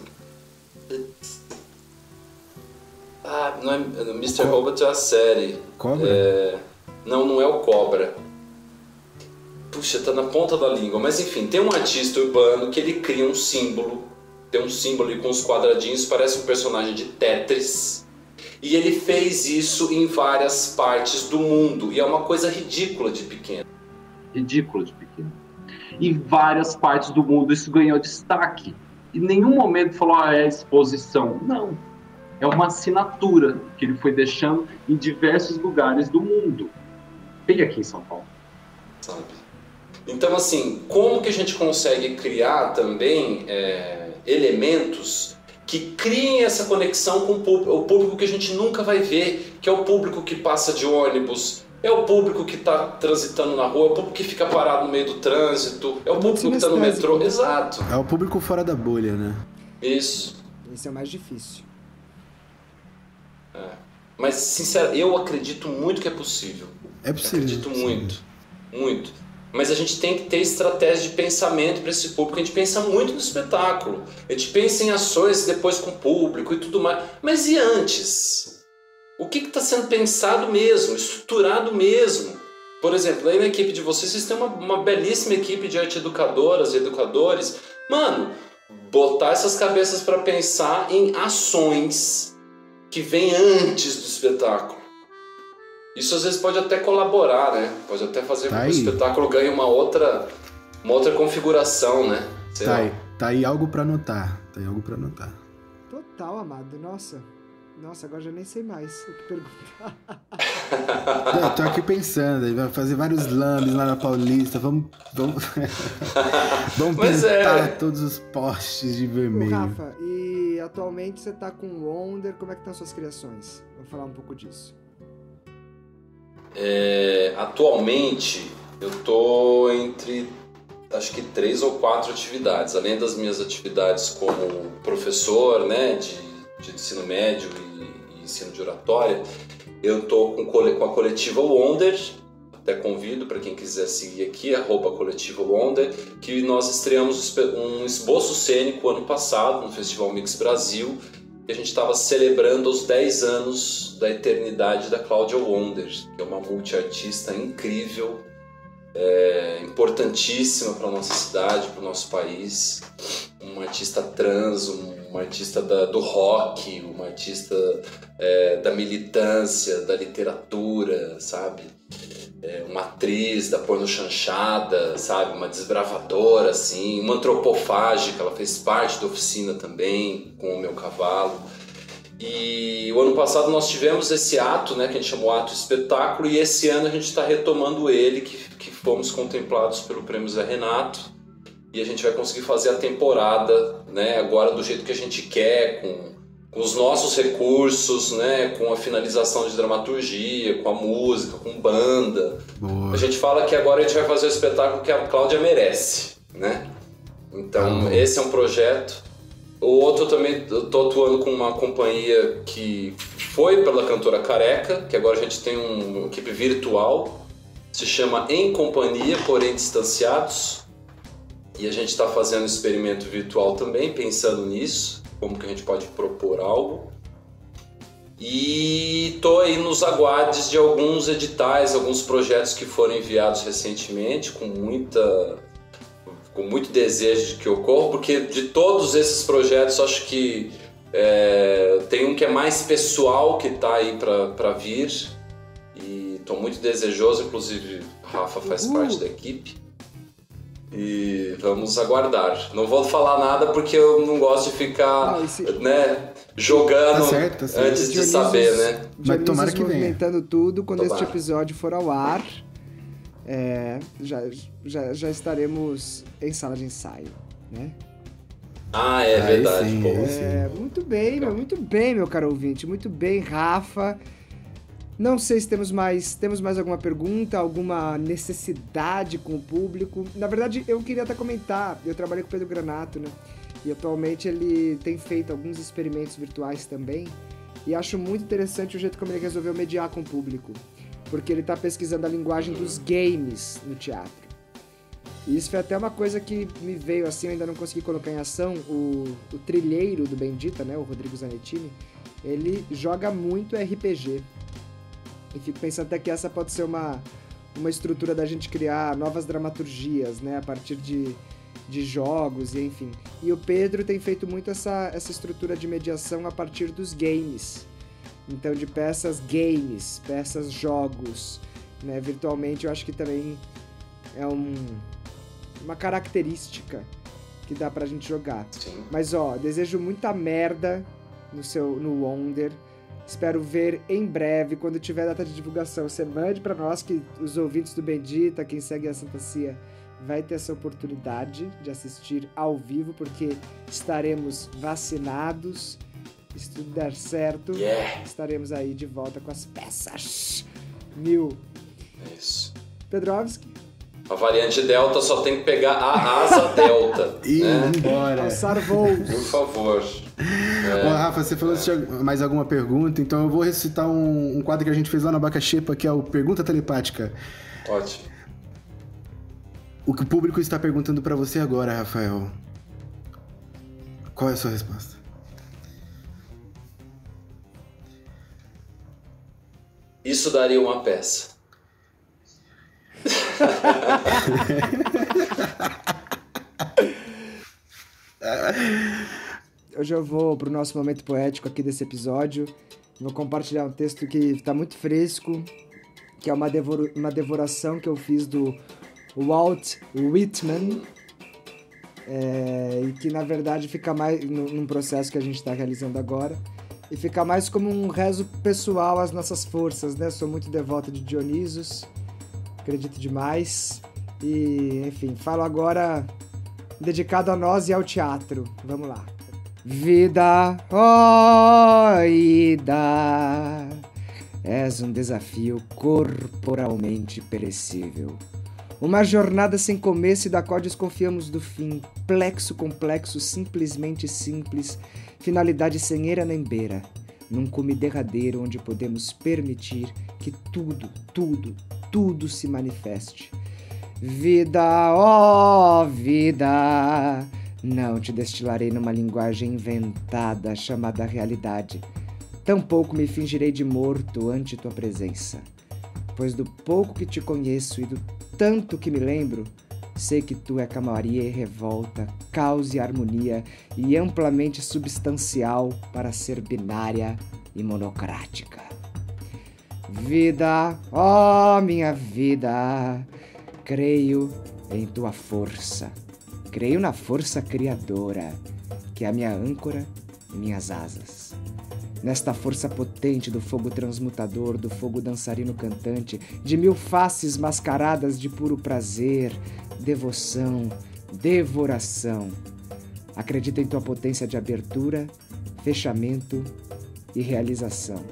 Speaker 4: ah, não é, mister Co- Robot é a série.
Speaker 2: Cobra?
Speaker 4: É, não, não é o Cobra. Puxa, tá na ponta da língua. Mas enfim, tem um artista urbano que ele cria um símbolo. Tem um símbolo ali com os quadradinhos, parece um personagem de Tetris. E ele fez isso em várias partes do mundo. E é uma coisa ridícula de pequeno.
Speaker 6: Ridícula de pequeno. Em várias partes do mundo isso ganhou destaque. Em nenhum momento falou, ah, é exposição. Não. É uma assinatura que ele foi deixando em diversos lugares do mundo. Tem aqui em São Paulo.
Speaker 4: Sabe? Então, assim, como que a gente consegue criar também é, elementos que criem essa conexão com o público, o público que a gente nunca vai ver, que é o público que passa de ônibus, é o público que está transitando na rua, é o público que fica parado no meio do trânsito, é o público que está no metrô. Exato.
Speaker 2: É o público fora da bolha, né?
Speaker 4: Isso.
Speaker 1: Esse é o mais difícil.
Speaker 4: É. Mas, sinceramente, eu acredito muito que é possível.
Speaker 2: É possível.
Speaker 4: Acredito
Speaker 2: sim.
Speaker 4: muito, muito. Mas a gente tem que ter estratégia de pensamento para esse público. A gente pensa muito no espetáculo. A gente pensa em ações depois com o público e tudo mais. Mas e antes? O que está sendo pensado mesmo, estruturado mesmo? Por exemplo, aí na equipe de vocês, vocês têm uma, uma belíssima equipe de arte educadoras e educadores. Mano, botar essas cabeças para pensar em ações que vêm antes do espetáculo. Isso às vezes pode até colaborar, né? Pode até fazer
Speaker 2: tá
Speaker 4: com que o espetáculo ganhe uma outra, uma outra configuração, né? Sei
Speaker 2: tá
Speaker 4: lá.
Speaker 2: aí, tá aí algo pra anotar. Tá aí algo pra anotar.
Speaker 1: Total, amado. Nossa. Nossa, agora já nem sei mais o que perguntar.
Speaker 2: Não, eu tô aqui pensando, aí vai fazer vários lambes lá na Paulista, vamos, vamos, vamos
Speaker 4: Mas
Speaker 2: pintar
Speaker 4: é.
Speaker 2: todos os postes de
Speaker 1: Ô,
Speaker 2: vermelho.
Speaker 1: Rafa, e atualmente você tá com o Wonder, como é que estão suas criações? Vamos falar um pouco disso.
Speaker 4: É, atualmente eu tô entre acho que três ou quatro atividades, além das minhas atividades como professor, né, de, de ensino médio e, e ensino de oratória. Eu tô com, com a coletiva Wonder, até convido para quem quiser seguir aqui, arroba coletiva Wonder, que nós estreamos um esboço cênico ano passado no Festival Mix Brasil, e a gente estava celebrando os dez anos da eternidade da Cláudia Wonder, que é uma multiartista incrível, é, importantíssima para a nossa cidade, para o nosso país. uma artista trans, uma artista da, do rock, uma artista é, da militância, da literatura, sabe? É, uma atriz da porno chanchada, sabe? Uma desbravadora, assim, uma antropofágica, ela fez parte da oficina também, com o Meu Cavalo. E o ano passado nós tivemos esse ato, né, que a gente chamou Ato Espetáculo, e esse ano a gente está retomando ele, que, que fomos contemplados pelo Prêmio Zé Renato, e a gente vai conseguir fazer a temporada, né, agora do jeito que a gente quer, com, com os nossos recursos, né, com a finalização de dramaturgia, com a música, com banda. Boa. A gente fala que agora a gente vai fazer o espetáculo que a Cláudia merece, né? Então, ah. esse é um projeto. O outro também, eu tô atuando com uma companhia que foi pela Cantora Careca, que agora a gente tem uma equipe virtual, se chama Em Companhia, porém Distanciados, e a gente está fazendo um experimento virtual também, pensando nisso, como que a gente pode propor algo. E tô aí nos aguardes de alguns editais, alguns projetos que foram enviados recentemente, com muita... com muito desejo de que ocorra, porque de todos esses projetos, acho que é, tem um que é mais pessoal, que está aí para vir, e estou muito desejoso, inclusive Rafa faz uh. parte da equipe, e vamos aguardar. Não vou falar nada porque eu não gosto de ficar não, esse... né, jogando tá certo, tá certo. antes de Dionísio,
Speaker 1: saber,
Speaker 4: né?
Speaker 1: Mas tomara que venha. Movimentando tudo, quando tomara. Este episódio for ao ar... É, já, já, já estaremos em sala de ensaio, né?
Speaker 4: Ah, é verdade. Sim,
Speaker 1: Pô, é, muito bem, meu, muito bem, meu caro ouvinte. Muito bem, Rafa. Não sei se temos mais, temos mais alguma pergunta, alguma necessidade com o público. Na verdade, eu queria até comentar, eu trabalhei com o Pedro Granato, né? E atualmente ele tem feito alguns experimentos virtuais também. E acho muito interessante o jeito como ele resolveu mediar com o público. Porque ele está pesquisando a linguagem dos games no teatro. E isso foi até uma coisa que me veio assim, eu ainda não consegui colocar em ação. O, o trilheiro do Bendita, né, o Rodrigo Zanettini, ele joga muito R P G. E fico pensando até que essa pode ser uma, uma estrutura da gente criar novas dramaturgias, né, a partir de, de jogos e enfim. E o Pedro tem feito muito essa, essa estrutura de mediação a partir dos games. Então, de peças games, peças jogos, né? Virtualmente, eu acho que também é um, uma característica que dá pra gente jogar. Sim. Mas, ó, desejo muita merda no seu no Wonder. Espero ver em breve, quando tiver data de divulgação. Você mande pra nós, que os ouvintes do Bendita, quem segue a Santa Cia, vai ter essa oportunidade de assistir ao vivo, porque estaremos vacinados. Se tudo der certo, yeah. estaremos aí de volta com as peças mil.
Speaker 4: Isso.
Speaker 1: Pedrovski.
Speaker 4: A variante Delta só tem que pegar a asa Delta.
Speaker 2: E
Speaker 4: né?
Speaker 2: embora.
Speaker 1: Alçar voos.
Speaker 4: Por favor.
Speaker 2: É, Bom, Rafa, você falou é. se tinha mais alguma pergunta, então eu vou recitar um, um quadro que a gente fez lá na Abacaxepa, que é o Pergunta Telepática.
Speaker 4: Ótimo.
Speaker 2: O que o público está perguntando pra você agora, Rafael? Qual é a sua resposta?
Speaker 4: Isso daria uma peça.
Speaker 1: Hoje eu vou pro nosso momento poético aqui desse episódio. Vou compartilhar um texto que está muito fresco, que é uma, devor- uma devoração que eu fiz do Walt Whitman, é, e que na verdade fica mais num processo que a gente está realizando agora. E fica mais como um rezo pessoal às nossas forças, né? Sou muito devoto de Dionisos, acredito demais. E, enfim, falo agora dedicado a nós e ao teatro. Vamos lá. Vida, ó oh, ida, és um desafio corporalmente perecível. Uma jornada sem começo e da qual desconfiamos do fim. Plexo complexo, simplesmente simples. Finalidade sem eira nem beira. Num cume derradeiro onde podemos permitir que tudo, tudo, tudo se manifeste. Vida, ó oh, vida, não te destilarei numa linguagem inventada chamada realidade. Tampouco me fingirei de morto ante tua presença. Pois do pouco que te conheço e do tanto que me lembro, Sei que tu é calmaria e revolta, caos e harmonia, e amplamente substancial para ser binária e monocrática. Vida, ó minha vida, creio em tua força, creio na força criadora, que é a minha âncora e minhas asas. Nesta força potente do fogo transmutador, do fogo dançarino cantante, de mil faces mascaradas de puro prazer, devoção, devoração. Acredito em tua potência de abertura, fechamento e realização.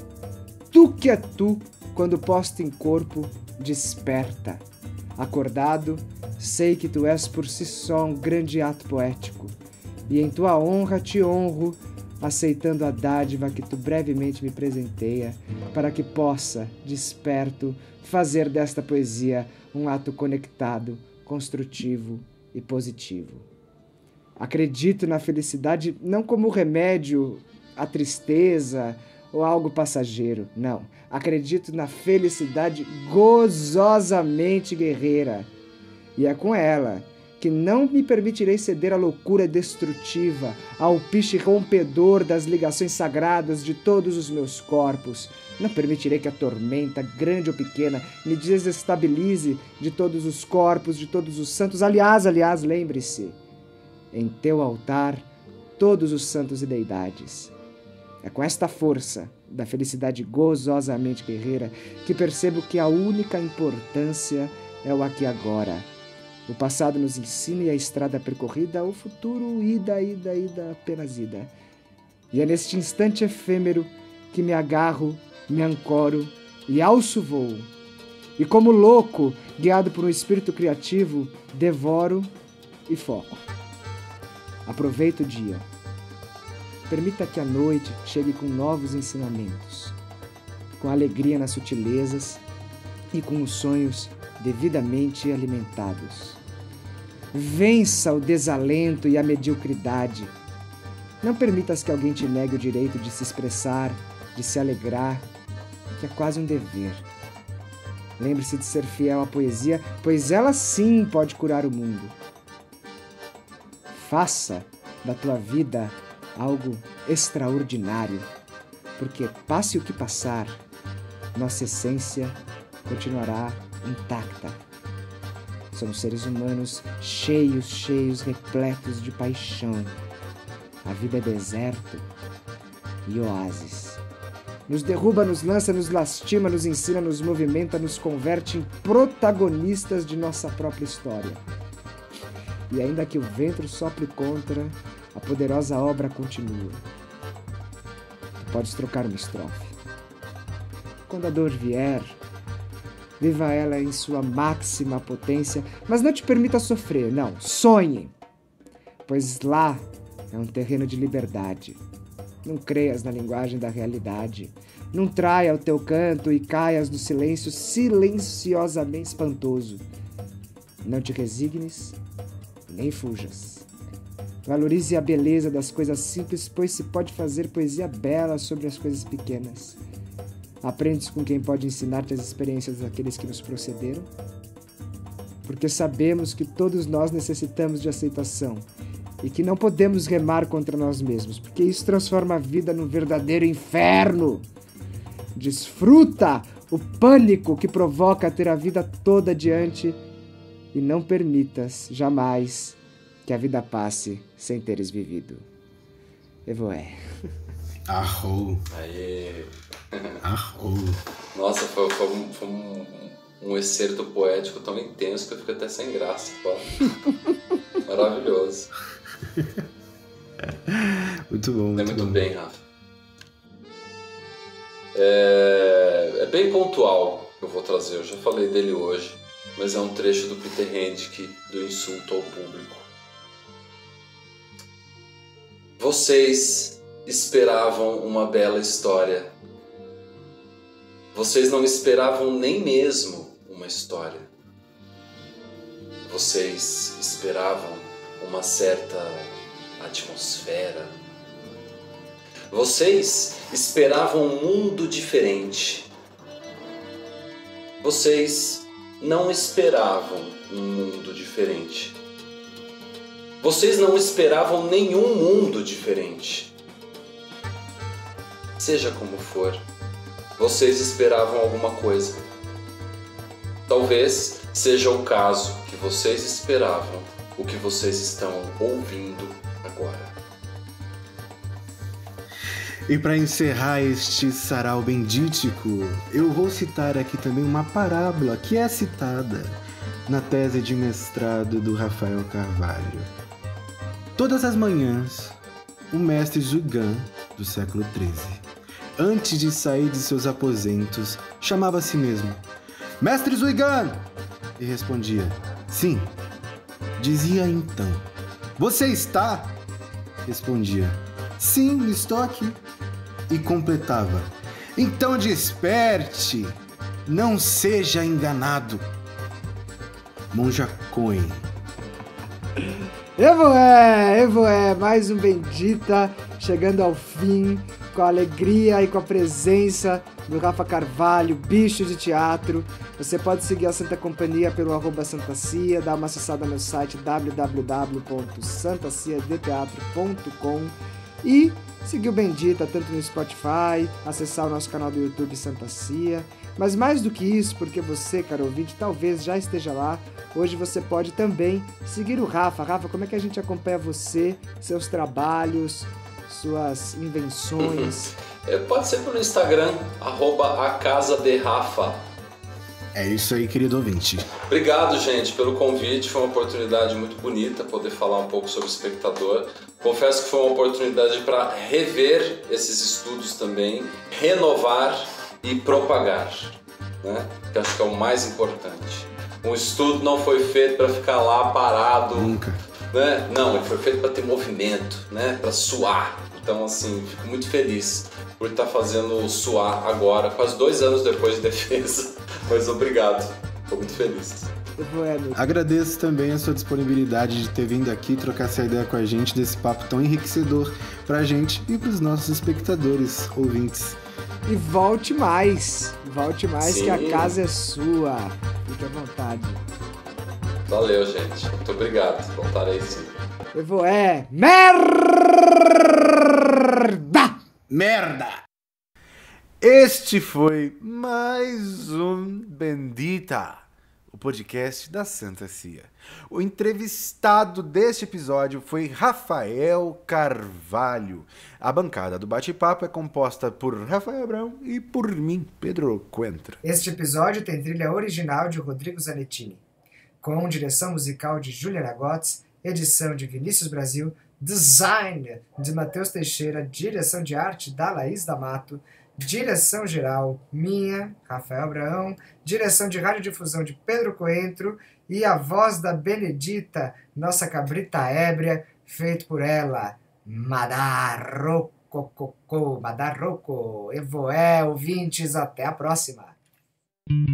Speaker 1: Tu que é tu, quando posto em corpo, desperta. Acordado, sei que tu és por si só um grande ato poético, e em tua honra te honro, aceitando a dádiva que tu brevemente me presenteia, para que possa, desperto, fazer desta poesia um ato conectado, construtivo e positivo. Acredito na felicidade não como remédio à tristeza ou algo passageiro, não. Acredito na felicidade gozosamente guerreira, e é com ela que não me permitirei ceder à loucura destrutiva, ao piche rompedor das ligações sagradas de todos os meus corpos. Não permitirei que a tormenta, grande ou pequena, me desestabilize de todos os corpos, de todos os santos. Aliás, aliás, lembre-se, em teu altar, todos os santos e deidades. É com esta força da felicidade gozosamente guerreira que percebo que a única importância é o aqui e agora. O passado nos ensina e a estrada percorrida, o futuro, ida, ida, ida, apenas ida. E é neste instante efêmero que me agarro, me ancoro e alço voo. E como louco, guiado por um espírito criativo, devoro e foco. Aproveito o dia. Permita que a noite chegue com novos ensinamentos, com alegria nas sutilezas e com os sonhos devidamente alimentados. Vença o desalento e a mediocridade. Não permitas que alguém te negue o direito de se expressar, de se alegrar, que é quase um dever. Lembre-se de ser fiel à poesia, pois ela sim pode curar o mundo. Faça da tua vida algo extraordinário, porque passe o que passar, nossa essência continuará intacta. Somos seres humanos cheios, cheios, repletos de paixão. A vida é deserto e oásis. Nos derruba, nos lança, nos lastima, nos ensina, nos movimenta, nos converte em protagonistas de nossa própria história. E ainda que o vento sopre contra, a poderosa obra continua. Tu podes trocar uma estrofe. Quando a dor vier, viva ela em sua máxima potência, mas não te permita sofrer, não, sonhe, pois lá é um terreno de liberdade. Não creias na linguagem da realidade, não traia o teu canto e caias no silêncio silenciosamente espantoso. Não te resignes, nem fujas. Valorize a beleza das coisas simples, pois se pode fazer poesia bela sobre as coisas pequenas. Aprendes com quem pode ensinar-te as experiências daqueles que nos procederam? Porque sabemos que todos nós necessitamos de aceitação e que não podemos remar contra nós mesmos, porque isso transforma a vida num verdadeiro inferno. Desfruta o pânico que provoca ter a vida toda adiante e não permitas jamais que a vida passe sem teres vivido. Evoé.
Speaker 2: Arrou.
Speaker 4: Aê.
Speaker 2: Arrou.
Speaker 4: Nossa, foi, foi, um, foi um, um excerto poético tão intenso que eu fico até sem graça. Pô. Maravilhoso.
Speaker 2: Muito bom. Muito,
Speaker 4: é muito
Speaker 2: bom.
Speaker 4: bem, Rafa. É, é bem pontual que eu vou trazer. Eu já falei dele hoje, mas é um trecho do Peter Handke, do Insulto ao Público. Vocês esperavam uma bela história. Vocês não esperavam nem mesmo uma história. Vocês esperavam uma certa atmosfera. Vocês esperavam um mundo diferente. Vocês não esperavam um mundo diferente. Vocês não esperavam nenhum mundo diferente. Seja como for, vocês esperavam alguma coisa. Talvez seja o caso que vocês esperavam o que vocês estão ouvindo agora.
Speaker 2: E para encerrar este sarau bendítico, eu vou citar aqui também uma parábola que é citada na tese de mestrado do Rafael Carvalho. Todas as manhãs, o mestre Zuigan, do século treze, antes de sair de seus aposentos, chamava a si mesmo: Mestre Zuigan! E respondia: Sim. Dizia então: Você está? Respondia: Sim, estou aqui. E completava: Então desperte, não seja enganado. Monja Coen.
Speaker 1: Evoé, Evoé, mais um Bendita chegando ao fim, com a alegria e com a presença do Rafa Carvalho, bicho de teatro. Você pode seguir a Santa Companhia pelo arroba Santacia, dar uma acessada no site w w w ponto santacia de teatro ponto com e seguir o Bendita tanto no Spotify, acessar o nosso canal do YouTube Santacia. Mas mais do que isso, porque você, caro ouvinte, talvez já esteja lá, hoje você pode também seguir o Rafa. Rafa, como é que a gente acompanha você, seus trabalhos, suas invenções?
Speaker 4: É, pode ser pelo Instagram, arroba a casa de Rafa.
Speaker 2: É isso aí, querido ouvinte.
Speaker 4: Obrigado, gente, pelo convite. Foi uma oportunidade muito bonita poder falar um pouco sobre o espectador. Confesso que foi uma oportunidade para rever esses estudos também, renovar e propagar, né? Que acho que é o mais importante. Um estudo não foi feito para ficar lá parado.
Speaker 2: Nunca.
Speaker 4: Né? Não, ele foi feito para ter movimento, né? Para suar. Então, assim, fico muito feliz por estar fazendo suar agora, quase dois anos depois de defesa. Mas obrigado, estou muito feliz.
Speaker 2: Agradeço também a sua disponibilidade de ter vindo aqui trocar essa ideia com a gente desse papo tão enriquecedor pra gente e pros nossos espectadores, ouvintes.
Speaker 1: E volte mais, volte mais. Sim. Que a casa é sua. Fique à vontade.
Speaker 4: Valeu, gente. Muito obrigado. Voltarei sim.
Speaker 1: Evoé, merda!
Speaker 2: Merda! Este foi mais um Bendita, o podcast da Santa Cia. O entrevistado deste episódio foi Rafael Carvalho. A bancada do bate-papo é composta por Rafael Abrão e por mim, Pedro Coentra.
Speaker 1: Este episódio tem trilha original de Rodrigo Zanettini, com direção musical de Juliana Gotts, edição de Vinícius Brasil, design de Matheus Teixeira, direção de arte da Laís D'Amato, direção geral minha, Rafael Abraão, direção de radiodifusão de Pedro Coentro e a voz da Benedita, nossa cabrita ébria, feito por ela, Madarroco, Madarroco, Evoé, ouvintes, até a próxima.